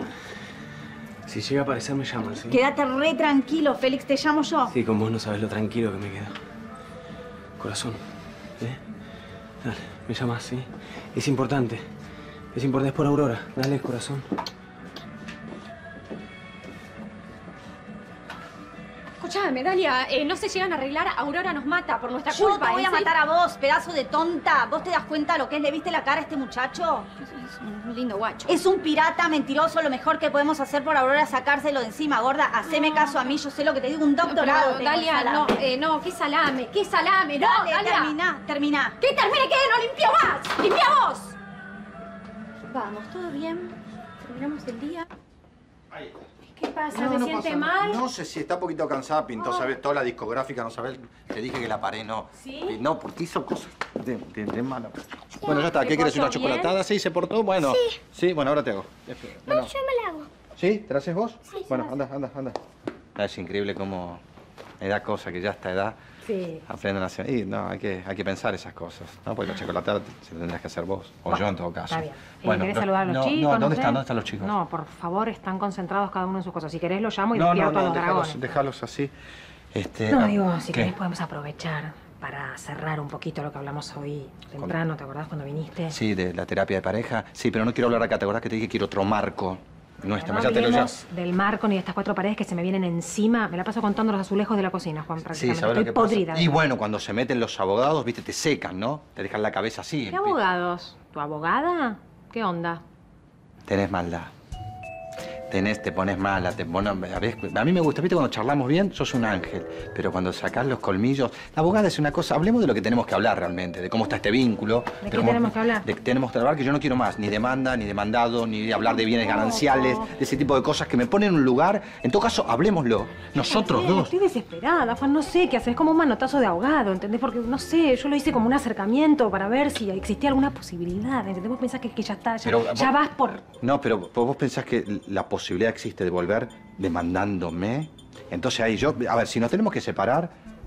Si llega a aparecer, me llaman, ¿sí? Quédate re tranquilo, Félix. Te llamo yo. Sí, con vos no sabes lo tranquilo que me quedo. Corazón, ¿eh? Dale, me llamas, ¿sí? Es importante. Es importante, es por Aurora. Dale, corazón. Escuchame, Dalia, eh, no se llegan a arreglar, Aurora nos mata por nuestra Yo culpa. te voy a ¿en serio? matar a vos, pedazo de tonta. ¿Vos te das cuenta lo que es? ¿Le viste la cara a este muchacho? Es un lindo guacho. Es un pirata mentiroso. Lo mejor que podemos hacer por Aurora es sacárselo de encima, gorda. Haceme caso a mí, yo sé lo que te digo. Un doctorado. No, tengo, Dalia, salame. no, eh, no, qué salame, qué salame, no, Dale, Dalia. terminá, terminá. ¿Qué termine qué? No limpio más. Limpia vos. Vamos, ¿todo bien? Terminamos el día. ¿Qué pasa? No, ¿Me no siente pasa nada. mal? No sé si está un poquito cansada, pintó, ¿sabes? Toda la discográfica, no sabes. Te dije que la paré, no. ¿Sí? No, porque hizo cosas de, de, de mala. Bueno, ya está. ¿Se ¿Qué quieres? ¿Una portó bien? chocolatada? Sí, se portó. Bueno. Sí. Sí, bueno, ahora te hago. Bueno. No, yo me la hago. ¿Sí? ¿Te la haces vos? Sí, Bueno, anda, anda, anda. Es increíble cómo me da cosa que ya a esta edad Sí. aprenden a hacer. Y no, hay que, hay que pensar esas cosas, ¿no? Porque la chocolatada se tendrás que hacer vos. O yo en todo caso. Está bien. Bueno, ¿Querés no- saludar a los no, chicos? No, ¿dónde sé? están? ¿Dónde están los chicos? No, por favor, están concentrados cada uno en sus cosas. Si querés, los llamo y no, no, despierto no, a los déjalos, dragones. déjalos así. Este, No, ah, digo, si ¿qué? querés podemos aprovechar para cerrar un poquito lo que hablamos hoy temprano. ¿Te acordás cuando viniste? Sí, de la terapia de pareja. Sí, pero no quiero hablar acá. ¿Te acordás que te dije que quiero otro marco? No, este, No ya te lo ya. hablemos del marco ni de estas cuatro paredes que se me vienen encima. Me la paso contando los azulejos de la cocina, Juan, Sí, prácticamente. ¿sabes lo Estoy que pasa? podrida. de Y verdad. bueno, cuando se meten los abogados, viste, te secan, ¿no? Te dejan la cabeza así. ¿Qué abogados? ¿Tu abogada? ¿Qué onda? Tenés maldad. Tenés, te pones mala, te pones... A, ver, a mí me gusta, viste, cuando charlamos bien, sos un ángel. Pero cuando sacás los colmillos... La abogada es una cosa... Hablemos de lo que tenemos que hablar realmente, de cómo está este vínculo. ¿De qué cómo- tenemos que hablar? De que tenemos que hablar que yo no quiero más, ni demanda, ni demandado, ni de hablar de bienes gananciales, de ese tipo de cosas que me ponen en un lugar. En todo caso, hablemoslo. Nosotros Sí, dos. Estoy desesperada, Juan, no sé qué hacer. Es como un manotazo de ahogado, ¿entendés? Porque, no sé, yo lo hice como un acercamiento para ver si existía alguna posibilidad, ¿entendés? Vos pensás que, que ya está, ya, Pero, ya vos- vas por... No, pero vos vos pensás que la posibilidad existe de volver demandándome. Entonces ahí yo, a ver, si nos tenemos que separar,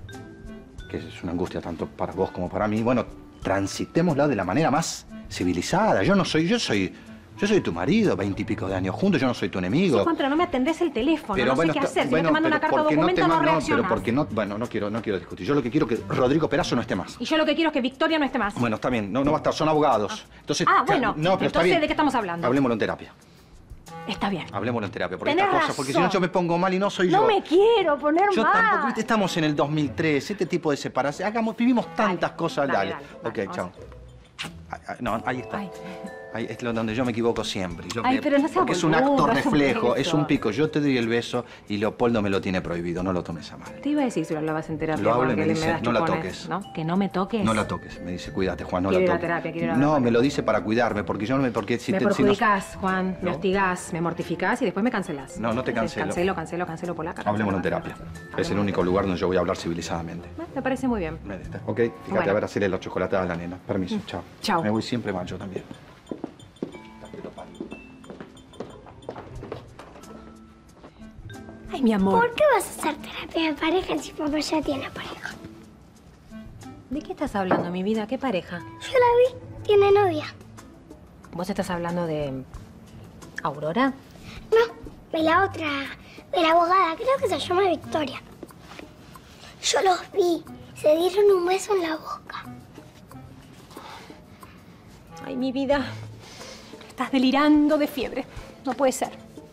que es una angustia tanto para vos como para mí, bueno, transitémosla de la manera más civilizada. Yo no soy, yo soy, yo soy tu marido, veintipico de años juntos, yo no soy tu enemigo. Sí, Juan, pero no me atendés el teléfono, no sé qué está- hacer. Si bueno, yo te mando pero una carta ¿por qué documento, te no, ma- no, reaccionas. pero porque no, bueno, no quiero, no quiero discutir. Yo lo que quiero es que Rodrigo Perazo no esté más. Y yo lo que quiero es que Victoria no esté más. Bueno, está bien, no, no va a estar, son abogados. Entonces, Ah, ca- bueno, no, pero está entonces, bien. ¿de qué estamos hablando? Hablemoslo en terapia. Está bien. Hablemoslo en terapia, porque Tenés estas cosas, porque si no razón. yo me pongo mal y no soy No yo. me quiero poner Yo mal. tampoco, viste, estamos en el dos mil tres, este tipo de separación. Hagamos, vivimos tantas cosas, dale, dale. dale, ok, dale, chao. Ay, ay, No, ahí está. Ahí es lo donde yo me equivoco siempre. Yo Ay, me- pero no sea porque es un boludo, acto es un reflejo, beso. es un pico. Yo te doy el beso y Leopoldo me lo tiene prohibido, no lo tomes a mal. Te iba a decir si lo hablabas en terapia, Lo hablo Juan, y me que le- dice, das no la chupones, toques. ¿no? Que no me toques. No la toques, me dice, cuídate, Juan, no Quiero ir la a toques. terapia, quiero ir a no, terapia. me lo dice para cuidarme, porque yo no me... Porque si me te, si no- perjudicás, Juan, me ¿No? hostigás, me mortificás y después me cancelás. No, no te Entonces, cancelo. Cancelo, cancelo, cancelo polaca. Hablemoslo en terapia. Es el único lugar donde yo voy a hablar civilizadamente. Me parece muy bien. Ok, fíjate, Bueno. a ver, hacerle la chocolatada a la nena. Permiso, chao. Chao. Me voy siempre mal, yo también. Ay, mi amor. ¿Por qué vas a hacer terapia de pareja si papá ya tiene pareja? ¿De qué estás hablando, mi vida? ¿Qué pareja? Yo la vi, tiene novia. ¿Vos estás hablando de Aurora? No, de la otra, de la abogada, creo que se llama Victoria. Yo los vi, se dieron un beso en la boca. Ay, mi vida. Estás delirando de fiebre. No puede ser.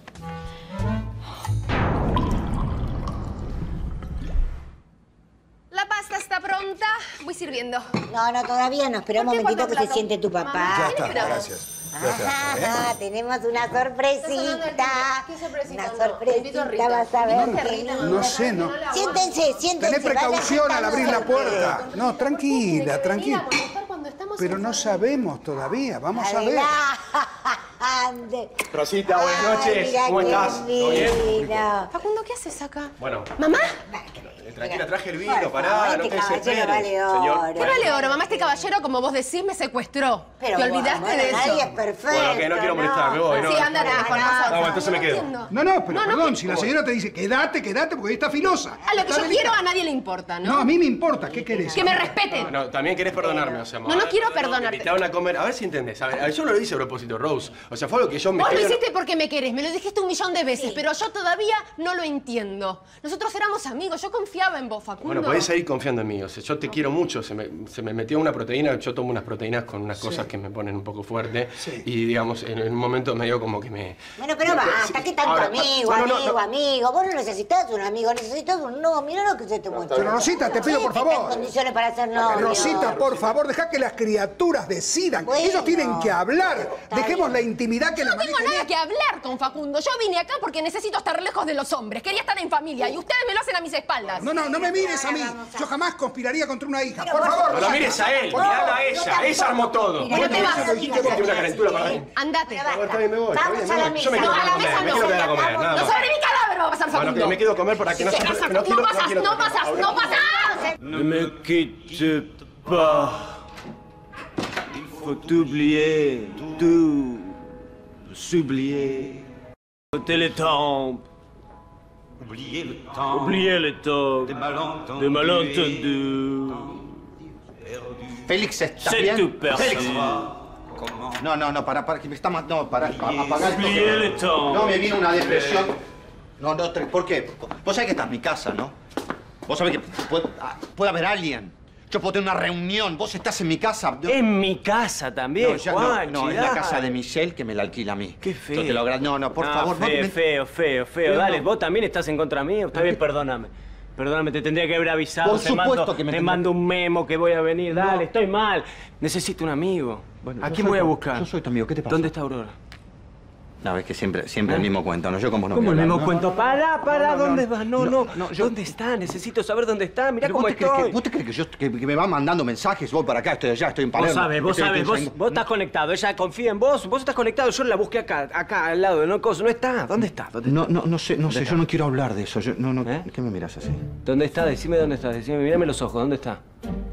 La pasta está pronta. Voy sirviendo. No, no, todavía no. Espera un ¿Por qué momentito cuando que se plato? siente tu papá. Ya está, gracias. Ah, tenemos una sorpresita. ¿Qué sorpresita? Una No, invito a sorpresita, Rita. vas a ver. No, qué no, lindo. no sé, no. Siéntense, siéntense. Tené precaución vayan al abrir la sentando puerta. No, tranquila, tranquila. Cuando estamos Pero no sabemos todavía, vamos a ver. Adelante. Rosita, buenas Ay, noches. mira ¿Cómo qué estás? ¿Todo bien? divino. Facundo, ¿qué haces acá? Bueno, ¿Mamá? tranquila, traje el vino, Por pará, favor, no este te caballero desesperes. vale oro. Señor. ¿Qué vale oro? Mamá, este caballero, como vos decís, me secuestró. Pero ¿Te olvidaste bueno, de eso? nadie es perfecto. Bueno, que no quiero molestar, me voy, ¿no? Sí, ándate, No, mejor, no, no, Ah, bueno, entonces me quedo. entiendo. No, no, pero No, no, perdón, que- si la señora te dice quédate, quédate, porque ahí está filosa. A lo que Está yo delicada. quiero a nadie le importa, ¿no? No, a mí me importa, ¿qué querés? Que me respeten. No, no, también querés perdonarme, o sea, No, no quiero Me perdonarte. invitaron a comer, a ver si entendés. A ver, yo no lo hice a propósito, Rose. O sea, fue lo que yo me Vos lo quedé- hiciste porque me querés, me lo dijiste un millón de veces, pero yo todavía no lo entiendo. Nosotros éramos amigos, yo confiaba en vos, Facundo. Bueno, podés seguir confiando en mí. O sea, yo te quiero mucho. Se me, se me metió una proteína. Yo tomo unas proteínas con unas Sí. cosas que me ponen un poco fuerte. Y, digamos, en, en un momento medio como que me... Bueno, pero basta, ¿qué tanto Ahora, amigo, no, no, no, amigo, no. amigo? Vos no necesitas un amigo, necesitas un no. Mira lo que se te muestra. Pero Rosita, te pido por Está en favor. condiciones para hacer novio. Rosita, por favor, deja que las criaturas decidan. Bueno. Ellos tienen que hablar. Dejemos la intimidad que la No tengo manejen nada que hablar con Facundo. Yo vine acá porque necesito estar lejos de los hombres. Quería estar en familia y ustedes me lo hacen a mis espaldas. No, no, no me mires a mí. Yo jamás conspiraría contra una hija. Por favor, No lo Rosita. mires a él, Por favor. mirala a ella. Ella armó todo. Pero te vas. Tiene una calentura para mí. Andate. Bueno, está bien, me voy. está bien, me voy. Yo me No, quedo a la a comer, mesa me no. quiero quedar a comer, nada No más. sobre mi cadáver va a pasar Bueno, Facundo. que me quedo a comer por aquí. No, Sí, no, pasa, no no quiero, no pasas, quiero no comer. pasas, no pasas. Ne me quitte pas. Il faut oublier tout. S'oublier. Ôter les temps. Oublier le temps. Oublier le temps. Des malentendus. Des malentendus. Félix, ¿estás C'est bien? tout perdu. Félix. No, no, no, para, para, que me está más... No, para, apaga esto. Oublier le temps. No, me vino una depresión. No, no, tre- ¿por qué? Vos sabés que esta es mi casa, ¿no? Vos sabés que puede, ah, puede haber alguien. Yo puedo tener una reunión. Vos estás en mi casa. En mi casa también, No, ya- Juan. no, no, es la casa de Michelle que me la alquila a mí. Qué feo. Yo te lo agradezco. No, no, por Ah, favor. no Feo, me- feo, feo, feo. Pero Dale, no. vos también estás en contra mío. Está bien, perdóname. Perdóname, te tendría que haber avisado. Por te supuesto mando, que me Te tendría- mando un memo que voy a venir. Dale, estoy mal. Necesito un amigo. Bueno, ¿A yo quién soy voy a tu- buscar? Yo soy tu amigo. ¿Qué te pasa? ¿Dónde está Aurora? No, es que siempre, siempre el mismo cuento, ¿no? Yo como no ¿Cómo voy el a mismo hablar, cuento? no, Pará, pará, no, no, ¿dónde no. vas? No, No, no, no, yo- ¿Dónde está? Necesito saber dónde está. Mirá Pero cómo vos te crees estoy. que- ¿Vos te crees que yo que, que me va mandando mensajes? Voy para acá, estoy allá, estoy en Vos Palermo. sabés, vos estoy- sabés, estoy- vos, vos estás conectado. Ella confía en vos. Vos estás conectado. Yo la busqué acá, acá, al lado de no cosa. No está. ¿Dónde está? ¿Dónde No, está? no, no sé, no sé, ¿Dónde yo está? no quiero hablar de eso. Yo, no, no, ¿Eh? ¿qué me miras así? ¿Dónde está? Decime dónde está. Decime, mírame los ojos. ¿Dónde está?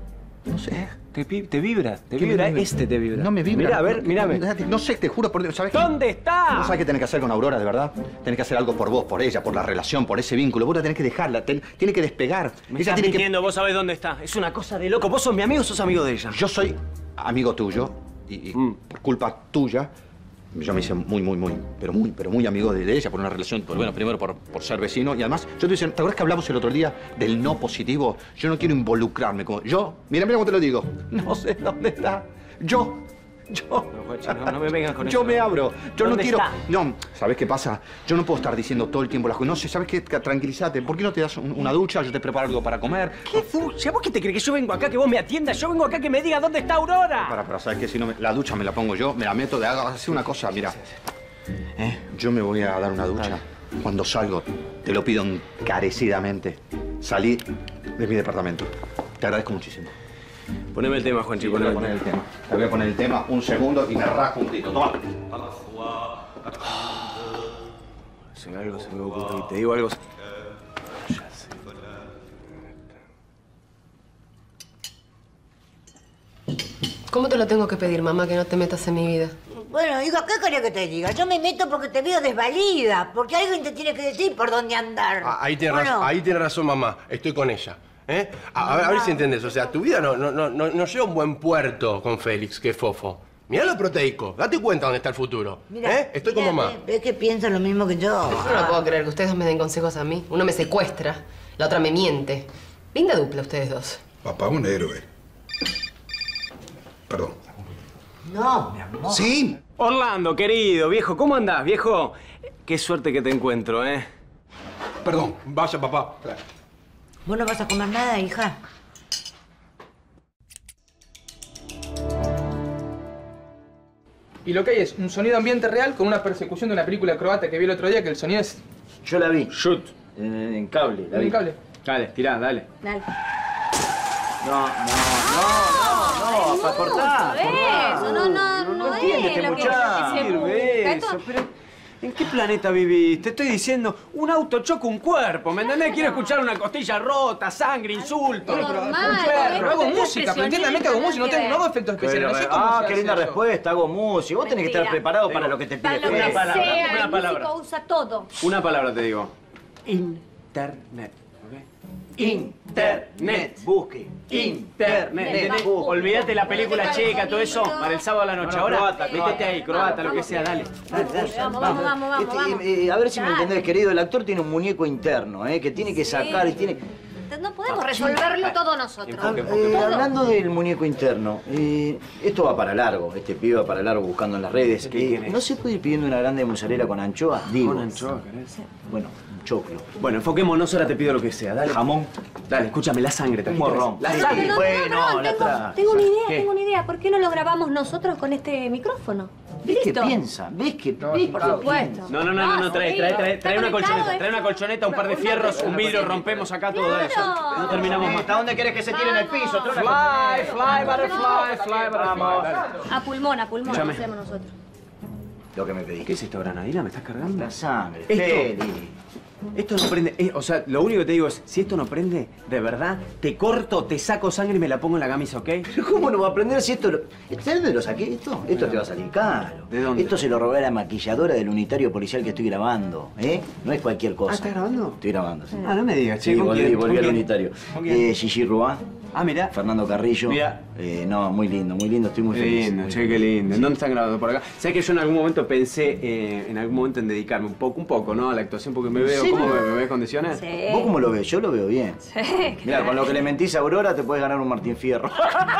No sé. Te, pi- te vibra, te ¿Qué me vibra, vibra? este te vibra. No me vibra. Mira, a ver, No, mírame. No, no sé, te juro por Dios, ¿sabes qué? ¿Dónde está? ¿No sabes qué tenés que hacer con Aurora, de verdad? Tenés que hacer algo por vos, por ella, por la relación, por ese vínculo. Vos la tenés que dejarla, ten- tiene que despegar. Me ella estás tiene mintiendo, vos sabés dónde está. Es una cosa de loco. ¿Vos sos mi amigo o sos amigo de ella? que... Yo soy amigo tuyo y, y Mm. por culpa tuya, yo me hice muy, muy, muy, pero muy, pero muy amigo de, de ella por una relación, por, bueno, primero por, por ser vecino y además, yo te dije, ¿te acuerdas que hablamos el otro día del no positivo? Yo no quiero involucrarme como... Yo, mira, mira cómo te lo digo. No sé dónde está. Yo, yo... No, Juanchi, no, no me vengas con Yo eso. me abro. Yo no ¿Dónde quiero... está? No, ¿sabes qué pasa? Yo no puedo estar diciendo todo el tiempo las cosas. No sé, ¿sabes qué? Tranquilízate. ¿Por qué no te das un- una ducha? Yo te preparo algo para comer. ¿Qué ducha? ¿Vos qué te crees que yo vengo acá que vos me atiendas? Yo vengo acá que me digas dónde está Aurora. Para, para, ¿sabes qué? Si no me- la ducha me la pongo yo, me la meto de agua. Hacer una cosa, mira. ¿Eh? Yo me voy a dar una ducha. Cuando salgo, te lo pido encarecidamente. Salí de mi departamento. Te agradezco muchísimo. Poneme el tema, Juanchi, Sí, te voy poneme a el poner el tema. tema. Te voy a poner el tema un segundo y me rasco un tito. Toma. Si algo se me ocurre y te digo algo... ¿Cómo te lo tengo que pedir, mamá, que no te metas en mi vida? Bueno, hijo, ¿qué querés que te diga? Yo me meto porque te veo desvalida, porque alguien te tiene que decir por dónde andar. Ah, ahí tiene Bueno, razón, ahí tiene razón, mamá. Estoy con ella. ¿Eh? A, a ver, a ver si entendés. O sea, tu vida no, no, no, no, no llega a un buen puerto con Félix, que es fofo. Mirá lo proteico. Date cuenta dónde está el futuro. Mira, ¿Eh? Estoy mira, con mamá. ve- Ves que piensan lo mismo que yo. Yo no puedo creer que ustedes dos me den consejos a mí. Uno me secuestra, la otra me miente. Linda dupla ustedes dos. Papá, un héroe. Perdón. No, mi amor. Sí. Orlando, querido, viejo, ¿cómo andás, viejo? Qué suerte que te encuentro, ¿eh? Perdón. Vaya, papá. ¿Vos no vas a comer nada, hija? Y lo que hay es un sonido ambiente real con una persecución de una película croata que vi el otro día que el sonido es... Yo la vi. Shoot. En, en cable. La ¿En vi. el cable? Dale, tirá, dale. Dale. No, no, no, no, para cortar. Eso, no, no, no, No es entiende este lo que- muchacho. que se busca. Sirve Esto- eso, pero ¿en qué planeta vivís? Te estoy diciendo, un auto choca un cuerpo, ¿me entendés? Quiero escuchar una costilla rota, sangre, insultos. Bueno, pero, Normal, un perro, no hago tenés música, pero entiéndame que hago música, no tengo no hago efectos especiales, no sé cómo Ah, se qué hace linda eso. respuesta. Hago música. Vos tenés que estar Mentira. preparado para lo que te pide Para lo Félix. que Una palabra, sea, una el palabra. músico usa todo. Una palabra te digo. Internet. Internet. Busque. Internet. ¿Entendés? Olvídate la película checa, todo eso, para el sábado a la noche. No, no, Ahora, croata, métete croata. ahí, croata, lo que sea, dale. Dale, dale. Vamos, vamos, vamos, vamos, Este, vamos. eh, eh, a ver si me entendés, querido. El actor tiene un muñeco interno, ¿eh? Que tiene que sacar y tiene... No podemos resolverlo todo nosotros. Ah, eh, hablando del muñeco interno, eh, esto va para largo, este pibe va para largo buscando en las redes. Eh, ¿No se puede ir pidiendo una grande mozzarella con anchoa? Digo. ¿Con anchoa, querés? Bueno, un choclo. Bueno, enfoquémonos, ahora te pido lo que sea, dale. Jamón. Dale, escúchame, la sangre también. Morrón. La Sí, sangre. bueno, Perdón, la tengo, traje. tengo una idea, ¿Qué? tengo una idea. ¿Por qué no lo grabamos nosotros con este micrófono? ¿Ves que Listo. piensa? ¿Ves que Por piensa? supuesto. No, no, no, no, no, trae, trae, trae, trae una colchoneta, trae una colchoneta, un par de fierros, un vidrio, rompemos acá todo, dale. No terminamos más. ¿Hasta dónde querés que se tire en el piso? Trae una Fly, colchoneta. fly, butterfly, fly, butterfly. A pulmón, a pulmón, Escúchame. hacemos nosotros. Lo que me pedí. ¿Qué es esto, granadina? ¿Me estás cargando? La sangre. Esto, Feli. esto no prende. eh, o sea, lo único que te digo es, si esto no prende, de verdad, te corto, te saco sangre y me la pongo en la camisa, ¿ok? Pero ¿cómo no va a aprender si esto lo... ¿Sabes dónde lo saqué esto? Esto te va a salir caro. ¿De dónde? Esto se lo robé a la maquilladora del unitario policial que estoy grabando, ¿eh? No es cualquier cosa. Ah, ¿estás grabando? Estoy grabando, sí. Ah, no me digas, che, Sí, ¿con volví, quién? volví ¿Con al quién? unitario. ¿Con quién? Eh, Gigi Roa. Ah, mira. Fernando Carrillo. Mirá. Eh, no, muy lindo, muy lindo, estoy muy Qué feliz. lindo, muy che, qué lindo. ¿En dónde están grabando? Por acá. ¿Sabes que yo en algún momento pensé, eh, en algún momento en dedicarme un poco, un poco, ¿no? A la actuación, porque me veo, ¿Sí? ¿cómo me, me ves condiciones? Sí. ¿Vos cómo lo ves? Yo lo veo bien. Sí. Mira, con lo que le mentís a Aurora te puedes ganar un Martín Fierro.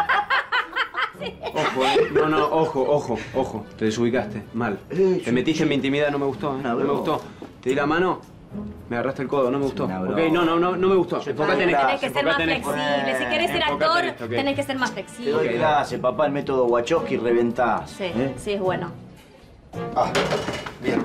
Ojo, eh. No, no, ojo, ojo, ojo. Te desubicaste. Mal. Eh, Te metiste en mi intimidad, no me gustó, ¿eh? Una No me broma. gustó. Te di la mano, me agarraste el codo, no me gustó. Una Ok, broma. no, no, no, no me gustó. Enfocate en esto. Tenés que ser más enfocate en esto. flexible. Si querés ser Enfocate actor, en esto, ok. tenés que ser más Te flexible. doy clase, papá, el método Wachowski reventás. Sí, ¿eh? sí, es bueno. Ah, bien.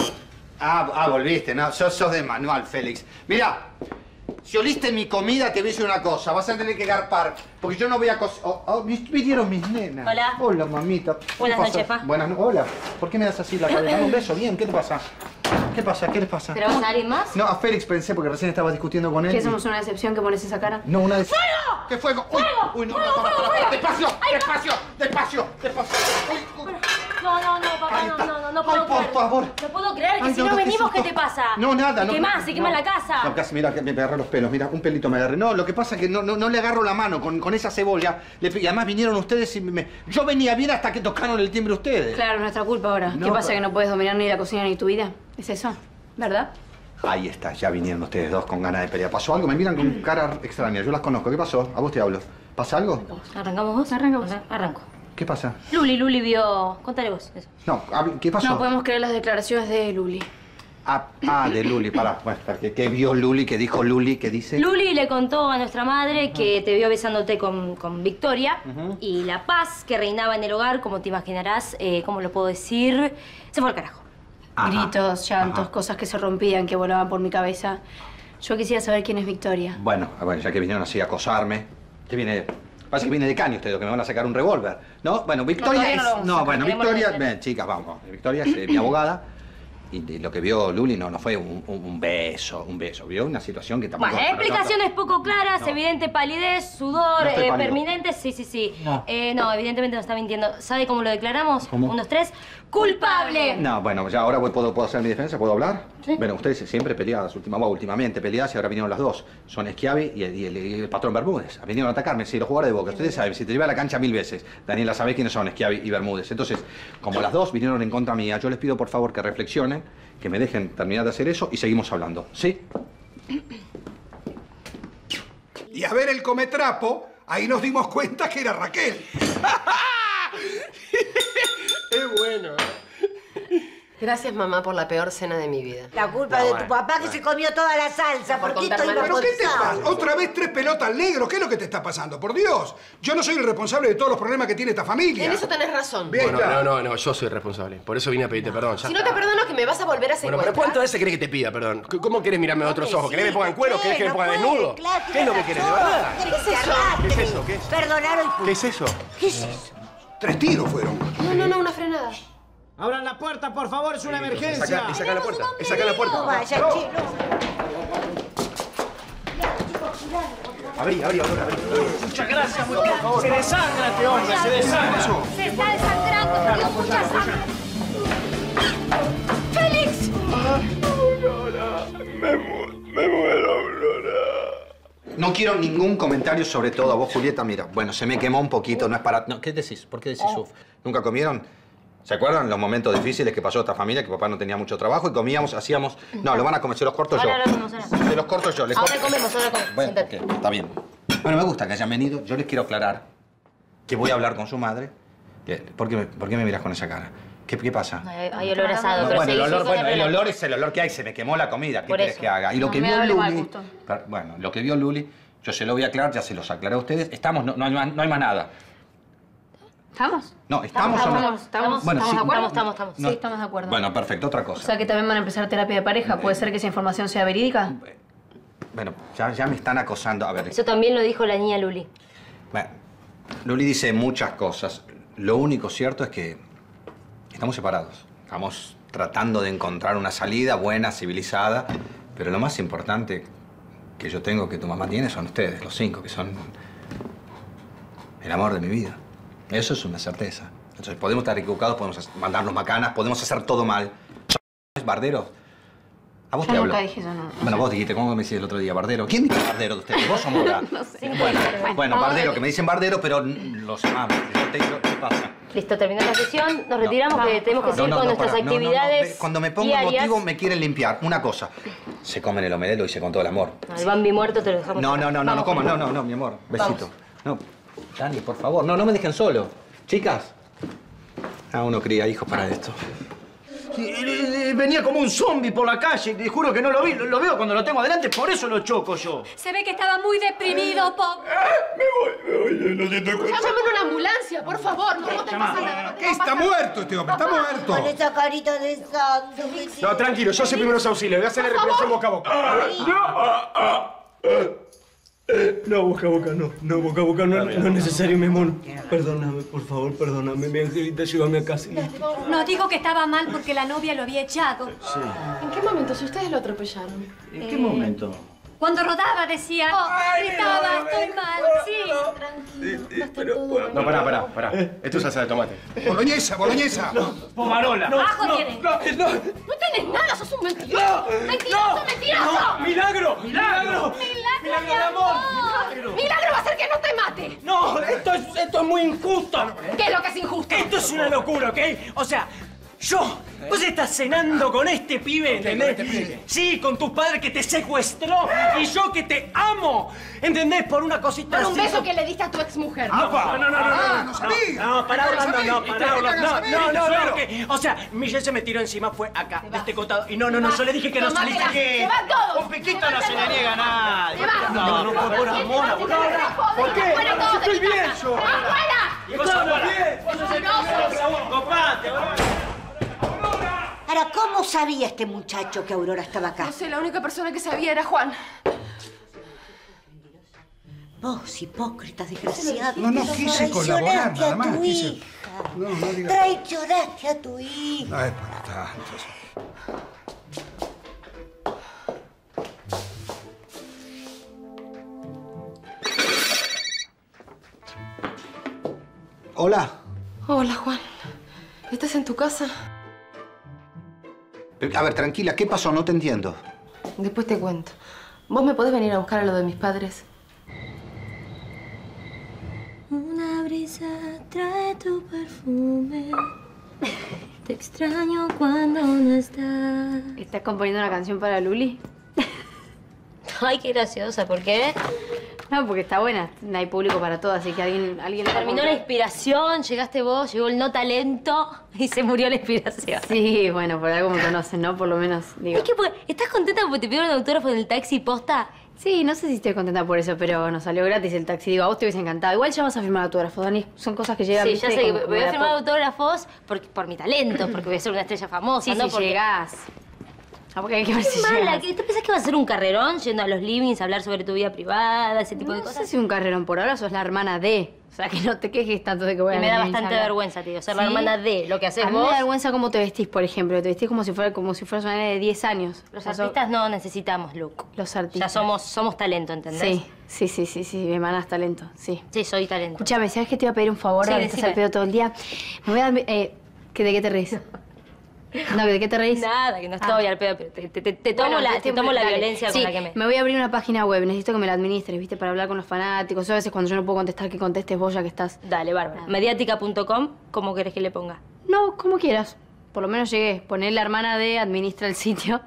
Ah, ah, volviste, no, sos, sos de manual, Félix. Mira, si oliste mi comida, te voy a decir una cosa. Vas a tener que garpar, porque yo no voy a cocinar. Oh, oh, vinieron mis nenas. Hola. Hola, mamita. ¿Qué Buenas pasa? noches, pa. Buenas noches. Hola. ¿Por qué me das así la cabeza? Dame un beso, bien. ¿Qué te pasa? ¿Qué pasa? ¿Qué les pasa? ¿Pero vas a alguien más? No, a Félix pensé, porque recién estaba discutiendo con él. ¿Qué y- somos una decepción que pones esa cara? No, una de... ¡Fuego! ¿Qué fuego? ¡Uy! ¡Fuego! ¡Uy, no! ¡Fuego, no, para, fuego, para, para. fuego! ¡Despacio! ¡Ay, no! ¡Despacio! ¡Despacio! ¡Despacio! Uy, No, no, no, papá, no, no, no, no puedo Ay, por creer. favor. No puedo creer que Ay, si no, no no, ¿qué venimos, es ¿qué esto? te pasa? No, nada, Te no. quemás, se quema no. la casa. No, casi, mira, que me agarré los pelos, mira, un pelito me agarré. No, lo que pasa es que no, no, no le agarro la mano con, con esa cebolla. Le- y además vinieron ustedes y me... Yo venía bien hasta que tocaron el timbre ustedes. Claro, es nuestra culpa ahora. No, ¿Qué pasa, pero- que no puedes dominar ni la cocina ni tu vida? ¿Es eso? ¿Verdad? Ahí está, ya vinieron ustedes dos con ganas de pelear. ¿Pasó algo? Me miran con cara extraña. Yo las conozco. ¿Qué pasó? A vos te hablo. ¿Pasa algo? ¿Arrancamos vos? Arrancamos. Arranco. ¿Qué pasa? Luli, Luli vio... Contale vos eso. No, hable- ¿qué pasó? No podemos creer las declaraciones de Luli. Ah, ah, de Luli, pará. Bueno, espera, ¿qué, qué vio Luli? ¿Qué dijo Luli? ¿Qué dice? Luli le contó a nuestra madre que te vio besándote con, con Victoria Ujú. y la paz que reinaba en el hogar, como te imaginarás, eh, ¿cómo lo puedo decir? Se fue al carajo. Ajá. Gritos, llantos, Ajá. cosas que se rompían, que volaban por mi cabeza. Yo quisiera saber quién es Victoria. Bueno, ah, bueno, ya que vinieron así a acosarme. Te viene... Parece que viene de caño ustedes, que me van a sacar un revólver. ¿No? Bueno, Victoria todavía es... no lo vamos a No, sacar, bueno, queremos Victoria... ver. Ven, chicas, vamos. Victoria es eh, mi abogada. Y de lo que vio Luli no, no fue un, un- un beso, un beso. Vio una situación que tampoco... Bueno, pero no- explicaciones poco claras, No. evidente palidez, sudor, No estoy eh, pálido. permanente, sí, sí, sí. No. Eh, no, evidentemente no está mintiendo. ¿Sabe cómo lo declaramos? ¿Cómo? Un, dos, tres. ¡Culpable! No, bueno, ya ahora voy- puedo, puedo hacer mi defensa, ¿puedo hablar? Sí. Bueno, ustedes siempre peleadas, última, bueno, últimamente peleadas y ahora vinieron las dos. Son Schiavi y el, y el- y el patrón Bermúdez. Vinieron a atacarme, sí, los jugadores de Boca. Ustedes saben, si te llevé a la cancha mil veces, Daniela, sabés quiénes son Schiavi y Bermúdez. Entonces, como las dos vinieron en contra mía, yo les pido por favor que reflexionen, que me dejen terminar de hacer eso y seguimos hablando, ¿sí? Y a ver el cometrapo, ahí nos dimos cuenta que era Raquel. Es bueno, ¿eh? Gracias, mamá, por la peor cena de mi vida. La culpa No, de bueno, tu papá que se comió toda la salsa. Por ¿Por qué contar estoy mal. ¿Pero qué te pasa? bajo Otra vez tres pelotas negros. ¿Qué es lo que te está pasando? Por Dios. Yo no soy el responsable de todos los problemas que tiene esta familia. En eso tenés razón. Bien, Bueno, está. no, no, no, yo soy responsable. Por eso vine a pedirte perdón. ya Si no está. te perdono, que me vas a volver a Bueno, secuestrar. pero ¿cuántas veces querés que te pida perdón? C- ¿Cómo querés mirarme a otros ojos? ¿Querés que me ponga en cuero? ¿Querés que me ponga desnudo? ¿Qué es lo que querés, de verdad? ¿Qué es eso? ¿Qué es eso? ¿Qué es? Perdonar hoy. ¿Qué es eso? ¿Qué es eso? Tres tiros fueron. No, no, no, una frenada. Abran la puerta, por favor, es una Es emergencia. acá, es acá en la puerta. Es acá en la No puerta. vaya, No. chico. Abrí, abrí, abrí, abrí. Muchas gracias, por favor. Se desangra este hombre, se desangra. Se está desangrando, perdió mucha sangre. ¡Félix! Aurora, me, mu- me muero, Aurora. No quiero ningún comentario, sobre todo a vos, Julieta. Mira, bueno, se me quemó un poquito, no es para... No, ¿qué decís? ¿Por qué decís uf? ¿Nunca comieron? ¿Se acuerdan los momentos difíciles que pasó esta familia? Que papá no tenía mucho trabajo y comíamos, hacíamos... No, lo van a comer, se los corto yo. Ahora lo comemos, ahora. Se los corto yo. Les Ahora corto... comemos, ahora comemos. Bueno, Siéntate. ok, está bien. Bueno, me gusta que hayan venido. Yo les quiero aclarar que voy a hablar con su madre. Que- ¿Por qué me, por qué me miras con esa cara? ¿Qué, qué pasa? Hay, hay olor asado, No, pero bueno, el seguí, olor, seguí bueno, con el la- olor es el olor que hay. Se me quemó la comida. ¿Qué Por quieres eso. que haga? Y lo No que me vio hable mal, Luli... justo. per- Bueno, lo que vio Luli, yo se lo voy a aclarar, ya se los aclaré a ustedes. Estamos, no, no, hay, más, no hay más nada. ¿Estamos? No, ¿estamos, estamos, o no? Estamos, estamos, Bueno, ¿estamos sí. de acuerdo? Estamos, estamos, estamos. No. Sí, estamos de acuerdo. Bueno, perfecto, otra O cosa. sea que también van a empezar terapia de pareja. ¿Puede ser que esa información sea verídica? Bueno, ya, ya me están acosando. A ver, Eso también lo dijo la niña Luli. bueno, Luli dice muchas cosas. Lo único cierto es que estamos separados. Estamos tratando de encontrar una salida buena, civilizada. Pero lo más importante que yo tengo, que tu mamá tiene, son ustedes, los cinco, que son el amor de mi vida. Eso es una certeza. Entonces, podemos estar equivocados, podemos mandarnos macanas, podemos hacer todo mal. ¿Son barderos? ¿A vos Yo te nunca hablo? dije eso, no. Bueno, vos dijiste, ¿cómo me decís el otro día, bardero? ¿Quién dice bardero de ustedes? ¿Vos o Mora? No sé. Bueno, bueno, bardero, que me dicen bardero, pero los amamos. Yo te digo, ¿qué pasa? Listo, terminó la sesión. Nos retiramos, que tenemos que No, seguir no, con no, nuestras pará. No, no, no. actividades. Ve, Cuando me pongo diarias. emotivo me quieren limpiar. Una cosa, se comen el omelette, lo hice con todo el amor. El Bambi muerto te lo dejamos. No, no, no, no, no Vamos. coman, no, no, no, mi amor. Besito. No, Dani, por favor, no, no me dejen solo. Chicas. Ah, uno cría hijos para esto. Venía como un zombie por la calle, te juro que no lo vi, lo, lo veo cuando lo tengo adelante, por eso lo choco yo. Se ve que estaba muy deprimido, Pop. Llámame una ambulancia, por favor. No, no te pasa nada. ¿Qué? Está muerto este hombre, está muerto. Con esa carita de santo que No, tranquilo, yo sé primeros auxilios. Voy a hacer la respiración boca a boca. No, boca a boca, no. No, boca a boca, no, no es necesario, mi amor. Perdóname, por favor, perdóname. Mi angelita, llévame a casa. Nos dijo que estaba mal porque la novia lo había echado. Sí. ¿En qué momento? Si ustedes lo atropellaron. ¿En qué momento? Cuando rodaba decía, oh, gritaba, estoy mal, sí. No, pará, pará, pará. Esto es salsa de tomate. Boloñesa, boloñesa. Pomarola. Ajo tiene. No, no. No tenés nada, sos un mentiroso. ¡Mentiroso, mentiroso! No, milagro, milagro. ¡Milagro, de amor. Milagro. Milagro va a ser que no te mate. No, esto es, esto es muy injusto. ¿Qué es lo que es injusto? Esto es una locura, ¿ok? O sea, yo, vos estás cenando con este pibe, ¿entendés? ¿Con este pibe? Sí, con tu padre que te secuestró y yo que te amo, ¿entendés? Por una cosita Por un así. beso que le diste a tu exmujer. No, no, no, no, no, Ah, no, no sabía. no, no, pará, No Orlando, sabía. no, pará, Este Orlando, no no, sabía, no, no, suegro. no, que- o sea, Michelle se me tiró encima, fue acá, de este costado, y no, no, no, yo le dije que no Tomátela, saliste, que... se van todos. Un piquito no se le niega a nadie. No, no, por, por amor, amor. ¿Por qué? Estoy bien yo. ¡Afuera! Y vos afuera. Vos sos el que copate, boludo. Ahora, ¿cómo sabía este muchacho que Aurora estaba acá? No sé, la única persona que sabía era Juan. Vos, hipócrita, desgraciado. No, no, quise colaborar, Traicionaste nada a más, tu quise- hija. No, no digas. Traicionaste a tu hija. No es para tanto. Hola. Hola, Juan. ¿Estás en tu casa? A ver, tranquila, ¿qué pasó? No te entiendo. Después te cuento. ¿Vos me podés venir a buscar a lo de mis padres? Una brisa trae tu perfume. Te extraño cuando no estás. ¿Estás componiendo una canción para Luli? Ay, qué graciosa. ¿Por qué? No, porque está buena. No hay público para todo, así que alguien... alguien la va a Terminó la comprar. inspiración, llegaste vos, llegó el no talento y se murió la inspiración. Sí, bueno, por algo me conocen, ¿no? Por lo menos, digo... Es que, porque- ¿estás contenta porque te pidieron un autógrafo en el taxi posta? Sí, no sé si estoy contenta por eso, pero nos salió gratis el taxi. Digo, a vos te hubiese encantado. Igual ya vas a firmar autógrafos, Dani. Son cosas que llegan, Sí, ¿viste? ya sé que como- como voy de a a firmar poco. autógrafos por, por mi talento, porque voy a ser una estrella famosa, Sí, ¿no? sí, Porque- llegás. Ah, porque hay que ver Qué si mala, llegás. ¿qué- ¿tú pensás que va a ser un carrerón yendo a los livings a hablar sobre tu vida privada, ese tipo de No cosas? sé si un carrerón por ahora sos la hermana de... O sea, que no te quejes tanto de que voy a Y me da venir a bastante hablar. vergüenza, tío, ser la ¿Sí? hermana de lo que haces A mí me vos. da vergüenza cómo te vestís, por ejemplo. Te vestís como si fuera como si fueras una nena de diez años. Los O sea, artistas no necesitamos look. Los Ya artistas. somos, somos talento, ¿entendés? Sí, sí, sí, sí, sí. Me emanas talento, sí. Sí, soy talento. Escúchame, ¿sabes que te iba a pedir un favor? Sí, Ahora que estás decime. al pedo todo el día. Me voy a dar... Eh, ¿que ¿De qué te ríes? No, ¿de qué te reís? Nada, que no estoy Ah. al pedo, pero te, te- te- te tomo, Bueno, la, te- te te- tomo la dale. violencia Sí, con la que me... me voy a abrir una página web. Necesito que me la administres, ¿viste? Para hablar con los fanáticos. O a veces cuando yo no puedo contestar, que contestes vos ya que estás. Dale, bárbaro. Mediática punto com, ¿cómo querés que le ponga? No, como quieras. Por lo menos llegué. Poné la hermana de administra el sitio.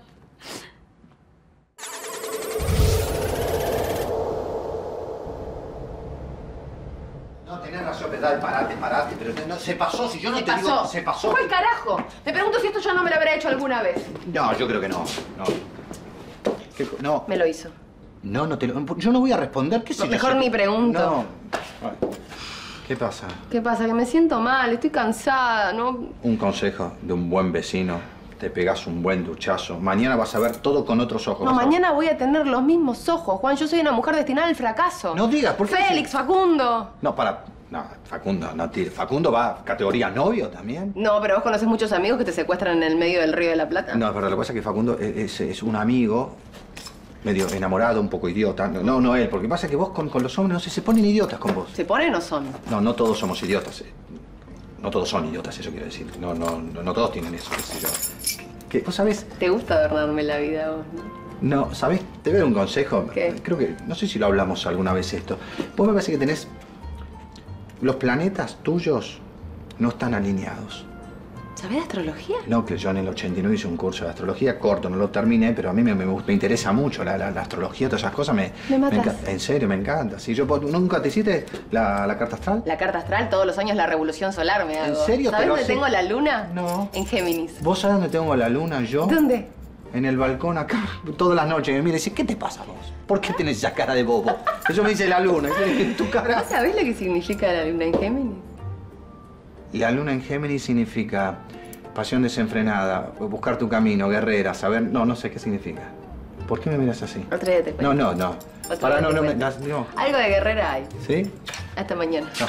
No, tenés razón, ¿verdad? Parate, parate. Pero no, se pasó, si yo no ¿Se te pasó? digo... Se pasó. ¿Cuál carajo? Me pregunto si esto ya no me lo habrá hecho alguna vez. No, yo creo que no. No. ¿Qué co- no. Me lo hizo. No, no te lo... Yo no voy a responder. ¿Qué sé yo? Mejor ni pregunto. No. Ay. ¿Qué pasa? ¿Qué pasa? Que me siento mal, estoy cansada, ¿no? Un consejo de un buen vecino. Te pegas un buen duchazo. Mañana vas a ver todo con otros ojos. No, vas a ver. mañana voy a tener los mismos ojos, Juan. Yo soy una mujer destinada al fracaso. No digas, ¿por qué? Félix, Facundo. No, para... No, Facundo, no tire. Facundo va a categoría novio también. No, pero vos conoces muchos amigos que te secuestran en el medio del Río de la Plata. No, es verdad. Lo que pasa es que Facundo es, es- es un amigo medio enamorado, un poco idiota. No, no él. Porque pasa que vos con, con los hombres, no sé, se ponen idiotas con vos. ¿Se ponen o son? No, no todos somos idiotas. eh. No todos son idiotas, eso quiero decir. No, no, no, no todos tienen eso, qué sé yo. ¿Qué? ¿Vos sabés? Te gusta adornarme la vida vos, ¿no? No, ¿sabés? Te voy a dar un consejo. ¿Qué? Creo que... No sé si lo hablamos alguna vez esto. Vos me parece que tenés... Los planetas tuyos no están alineados. ¿Sabés de astrología? No, que yo en el ochenta y nueve hice un curso de astrología corto, no lo terminé, pero a mí me, me, me interesa mucho la, la- la astrología, todas esas cosas. Me, Me matas. enca- en serio, me encanta. Si yo puedo- ¿Nunca te hiciste la, la carta astral? La carta astral, todos los años la revolución solar me hago. ¿En serio? ¿Sabés Pero dónde sí. tengo la luna? No. En Géminis. ¿Vos sabés dónde tengo la luna yo? ¿Dónde? En el balcón acá, todas las noches. Me mira y dice, ¿qué te pasa vos? ¿Por qué tenés esa cara de bobo? Eso me dice la luna. Y yo le dije, ¿tu cara? ¿Vos sabés lo que significa la luna en Géminis? La luna en Géminis significa pasión desenfrenada, buscar tu camino, guerrera, saber... No, no sé qué significa. ¿Por qué me miras así? Otro día te cuento. No, no, no. Otro Para, día no, te no, me, cuento. das- no. Algo de guerrera hay. ¿Sí? Hasta mañana. No.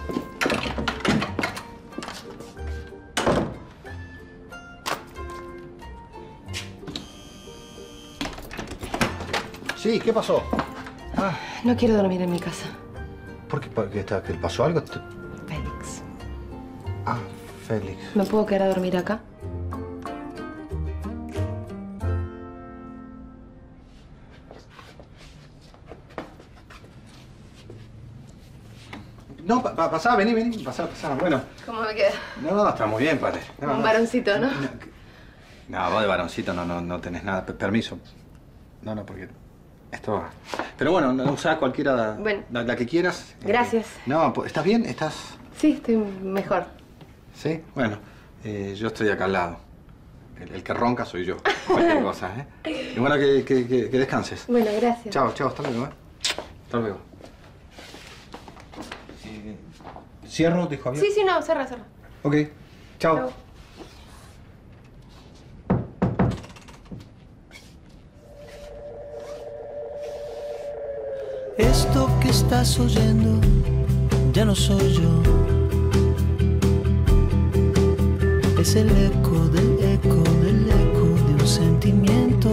Sí, ¿qué pasó? Ah, No quiero dormir en mi casa. ¿por qué, por qué está, que pasó algo? Félix. Ah, Félix. ¿Me puedo quedar a dormir acá? No, pa, pa- pasá, vení, vení, pasá, pasá. Bueno, ¿Cómo me queda? no, está muy bien, padre. No, Un no. varoncito, ¿no? No, vos de varoncito no, no, no tenés nada. Pe- Permiso. No, no, porque esto va. Pero bueno, no, usá cualquiera, Bueno. la, la que quieras. Gracias. No, pues, ¿estás bien? ¿Estás...? Sí, estoy mejor. ¿Sí? Bueno, eh, yo estoy acá al lado. El, el que ronca soy yo. Cualquier cosa, ¿eh? Y bueno, que, que, que- que descanses. Bueno, gracias. Chao, chao, hasta luego, ¿eh? Hasta luego. Eh, ¿Cierro? Dijo Javier. Sí, sí, no, cerra, cerra. Ok, chao. Chao. Esto que estás oyendo ya no soy yo. Es el eco del eco del eco de un sentimiento.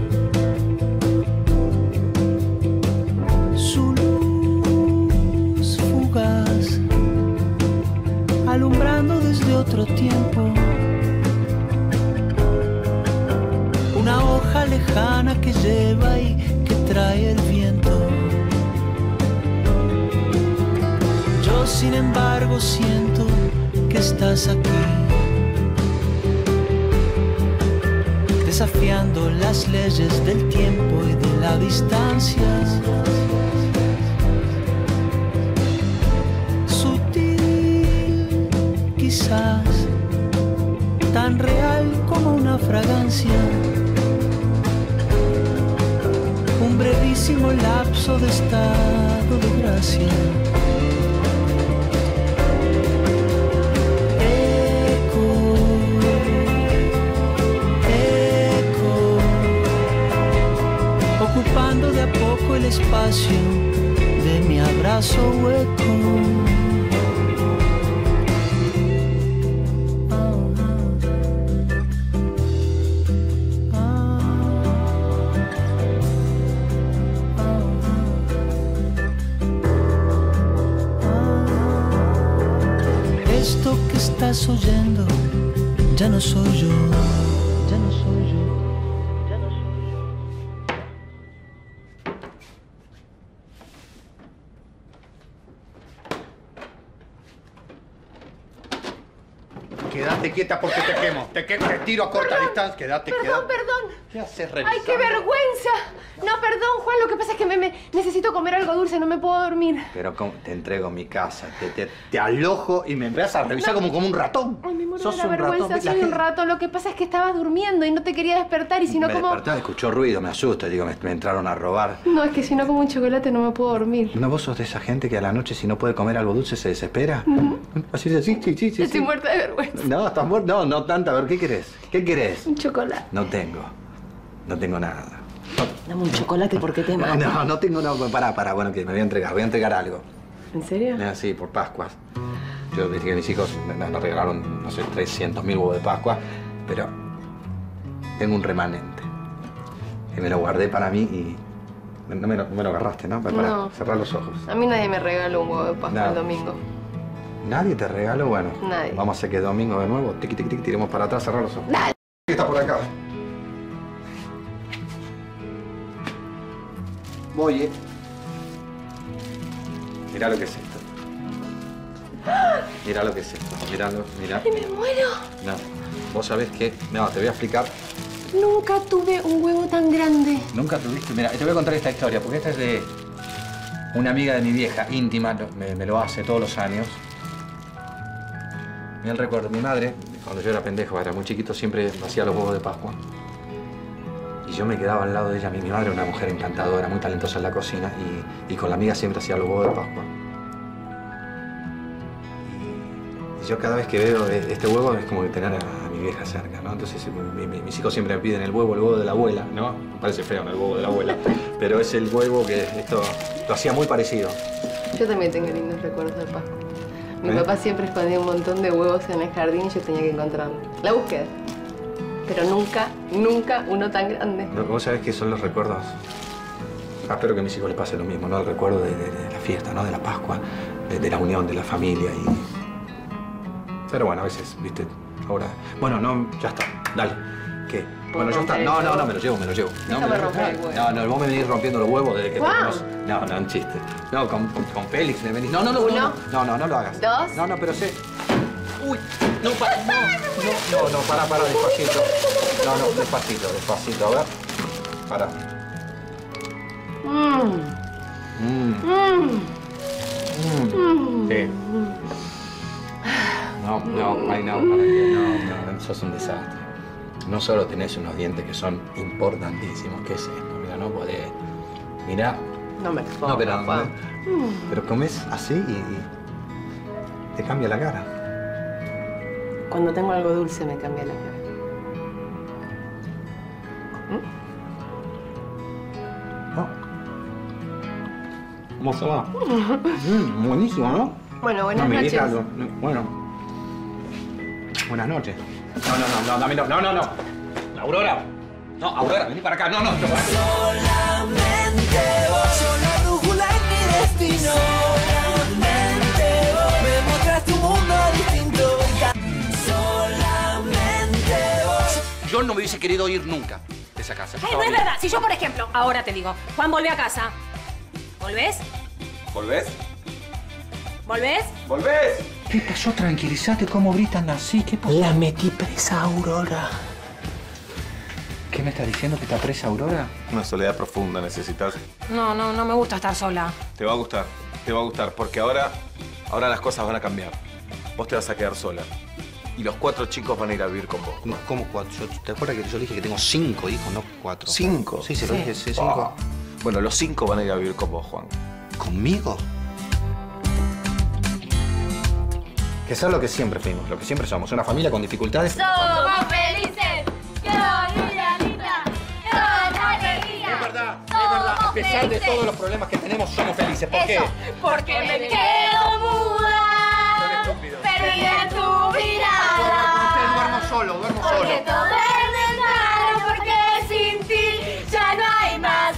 Su luz fugaz, alumbrando desde otro tiempo. Una hoja lejana que lleva y que trae el viento. Yo, sin embargo, siento que estás aquí, desafiando las leyes del tiempo y de la distancia. Sutil, quizás, tan real como una fragancia. Un brevísimo lapso de estado de gracia. Ocupando de a poco el espacio de mi abrazo hueco. Esto que estás oyendo ya no soy yo, ya no soy yo. Quédate quieta porque te quemo. Te, que, te tiro a corta Perdón. distancia. Quédate, Perdón, quédate. perdón. ¿Qué haces revisando? ¡Ay, qué vergüenza! No, perdón, Juan, lo que pasa es que me, me necesito comer algo dulce, no me puedo dormir. Pero ¿cómo? Te entrego mi casa, te, te, te alojo y me empiezas a revisar No. como, como un ratón. Ay, me muero Sos de la un vergüenza, ratón. La soy un gente- ratón. Lo que pasa es que estabas durmiendo y no te quería despertar y si no me como... despertaba, escuchó ruido, me asusta. Digo, me, me entraron a robar. No, es que si no como un chocolate no me puedo dormir. ¿No vos sos de esa gente que a la noche si no puede comer algo dulce se desespera? Así de sí, sí, sí, sí. Estoy muerta de vergüenza. No, estás muerto. No, no tanta. A ver, ¿qué querés? ¿Qué querés? Un chocolate. No tengo. No tengo nada. Dame un chocolate porque te mato. No, no tengo nada. Pará, pará. Bueno, que me voy a entregar. Voy a entregar algo. ¿En serio? Ah, sí, por Pascuas. Yo dije que mis hijos me, me regalaron, no sé, trescientos mil huevos de Pascua, pero tengo un remanente. Que me lo guardé para mí y... No me lo, no me lo agarraste, ¿no? Para, No. cerrar los ojos. A mí nadie me regaló un huevo de Pascua No. el domingo. ¿Nadie te regaló? Bueno, Nadie. vamos a hacer que es domingo de nuevo. Tiqui, tiqui, tiqui, tiremos para atrás, cerrar los ojos. Dale. ¿Qué está por acá? Voy, eh. Mirá lo que es esto. Mirá lo que es esto. Miralo, mirá. ¡Ay, me muero! No, vos sabés que... No, te voy a explicar. Nunca tuve un huevo tan grande. Nunca tuviste... Mira, te voy a contar esta historia, porque esta es de una amiga de mi vieja, íntima, me, me lo hace todos los años. Mira el recuerdo, mi madre, cuando yo era pendejo, era muy chiquito, siempre hacía los huevos de Pascua. Y yo me quedaba al lado de ella. Mi, mi madre era una mujer encantadora, muy talentosa en la cocina, y, y con la amiga siempre hacía los huevos de Pascua. Y, y yo cada vez que veo este huevo es como tener a, a mi vieja cerca, ¿no? Entonces mi, mi, mis hijos siempre me piden el huevo, el huevo de la abuela, ¿no? Me parece feo, ¿no? El huevo de la abuela. Pero es el huevo que esto lo hacía muy parecido. Yo también tengo lindos recuerdos de Pascua. Mi ¿Eh? papá siempre escondía un montón de huevos en el jardín y yo tenía que encontrarlos. La búsqueda. Pero nunca, nunca uno tan grande. No, vos sabés que son los recuerdos. Ah, espero que a mis hijos les pase lo mismo, ¿no? El recuerdo de, de- de la fiesta, ¿no? De la Pascua, de, de la unión, de la familia y... Pero bueno, a veces, viste, ahora... Bueno, no, ya está, dale. ¿Qué? Bueno, ya está. No, no, no, me lo llevo, me lo llevo. No, me Déjame lo- romper el huevo. No, no, vos me venís rompiendo los huevos desde que Juan. tenemos... No, no, un chiste. No, con, con, con Félix me venís... No, no, no, Uno. no, no, no, no lo hagas. Dos. No, no, pero sé... Uy, no, para, no, no, no, no, para, para, despacito. No, no, despacito, despacito, a ver. Para. Mmm. Mm. Mmm. Mm. Sí. No, no, ay, no, para que no, no, sos un desastre. No solo tenés unos dientes que son importantísimos, ¿qué es esto? Mira, no podés. Mirá. No me expongo, No, pero, Juan. pero comes así y, y te cambia la cara. Cuando tengo algo dulce me cambia la cara. ¿Cómo se va? Mm, buenísimo, ¿no? Bueno, buenas no, mi noches. vieja, no, no, bueno. Buenas noches. No, no, no, no, dame, no, no, no, no. Aurora. No, Aurora, vení para acá. No, no, no. Solamente vos sos la brújula en mi destino. Solamente vos me mostraste un mundo distinto. Solamente vos. Yo no me hubiese querido ir nunca de esa casa. Ay, no es verdad. Si yo, por ejemplo, ahora te digo, Juan, volvé a casa. ¿Volvés? ¿Volvés? ¿Volvés? ¿Volvés? ¿Qué pasó? Tranquilízate. ¿Cómo gritan así? ¿Qué pasó? La metí presa, Aurora. ¿Qué me estás diciendo? ¿Que está presa Aurora? Una soledad profunda necesitas. No, no, no me gusta estar sola. Te va a gustar, te va a gustar, porque ahora, ahora las cosas van a cambiar. Vos te vas a quedar sola. Y los cuatro chicos van a ir a vivir con vos. No, ¿cómo cuatro? Yo- ¿Te acuerdas que yo dije que tengo cinco hijos, no cuatro? ¿Cinco? Sí, se lo dije, sí, cinco. Oh. Bueno, los cinco van a ir a vivir con vos, Juan. ¿Conmigo? Que ser lo que siempre fuimos, lo que siempre somos. Una familia con dificultades. Somos felices. Yo, Lidia, Linda. Yo, alegría. Es verdad, es verdad. A pesar de todos los problemas que tenemos, somos felices. ¿Por qué? Porque me quedo muda. Perdida en tu mirada. Duermo solo, duermo Porque todo es claro. Porque sin ti ya no hay más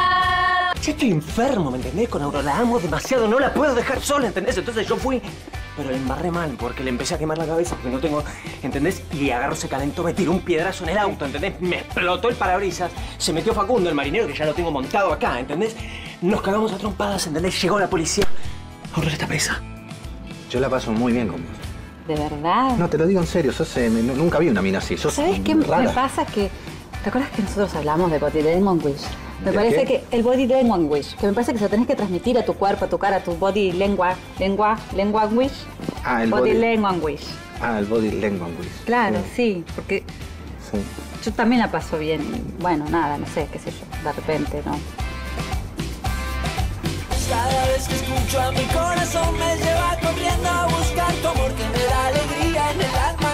nada. Yo estoy enfermo, ¿me entendés? Con Aurora la amo demasiado, no la puedo dejar sola, ¿entendés? Entonces yo fui Pero le embarré mal porque le empecé a quemar la cabeza porque no tengo... ¿Entendés? Y agarró, se calentó, me tiró un piedrazo en el auto, ¿entendés? Me explotó el parabrisas. Se metió Facundo, el marinero, que ya lo tengo montado acá, ¿entendés? Nos cagamos a trompadas, ¿entendés? Llegó la policía. Ahora está presa. Yo la paso muy bien con vos. ¿De verdad? No, te lo digo en serio. Sos, eh, no- nunca vi una mina así. Sos ¿Sabes qué rara. me pasa? Que, ¿te acuerdas que nosotros hablamos de body language? Me ¿De parece qué? que el body language, que me parece que se lo tenés que transmitir a tu cuerpo, a tu cara, a tu body lengua, lengua, language. Ah, el body, body. language. Ah, el body language. Claro, sí, porque Sí. yo también la paso bien. y, Bueno, nada, no sé, qué sé yo, de repente, ¿no? Cada vez que escucho a mi corazón me lleva corriendo a buscar tu amor que me da alegría en el alma.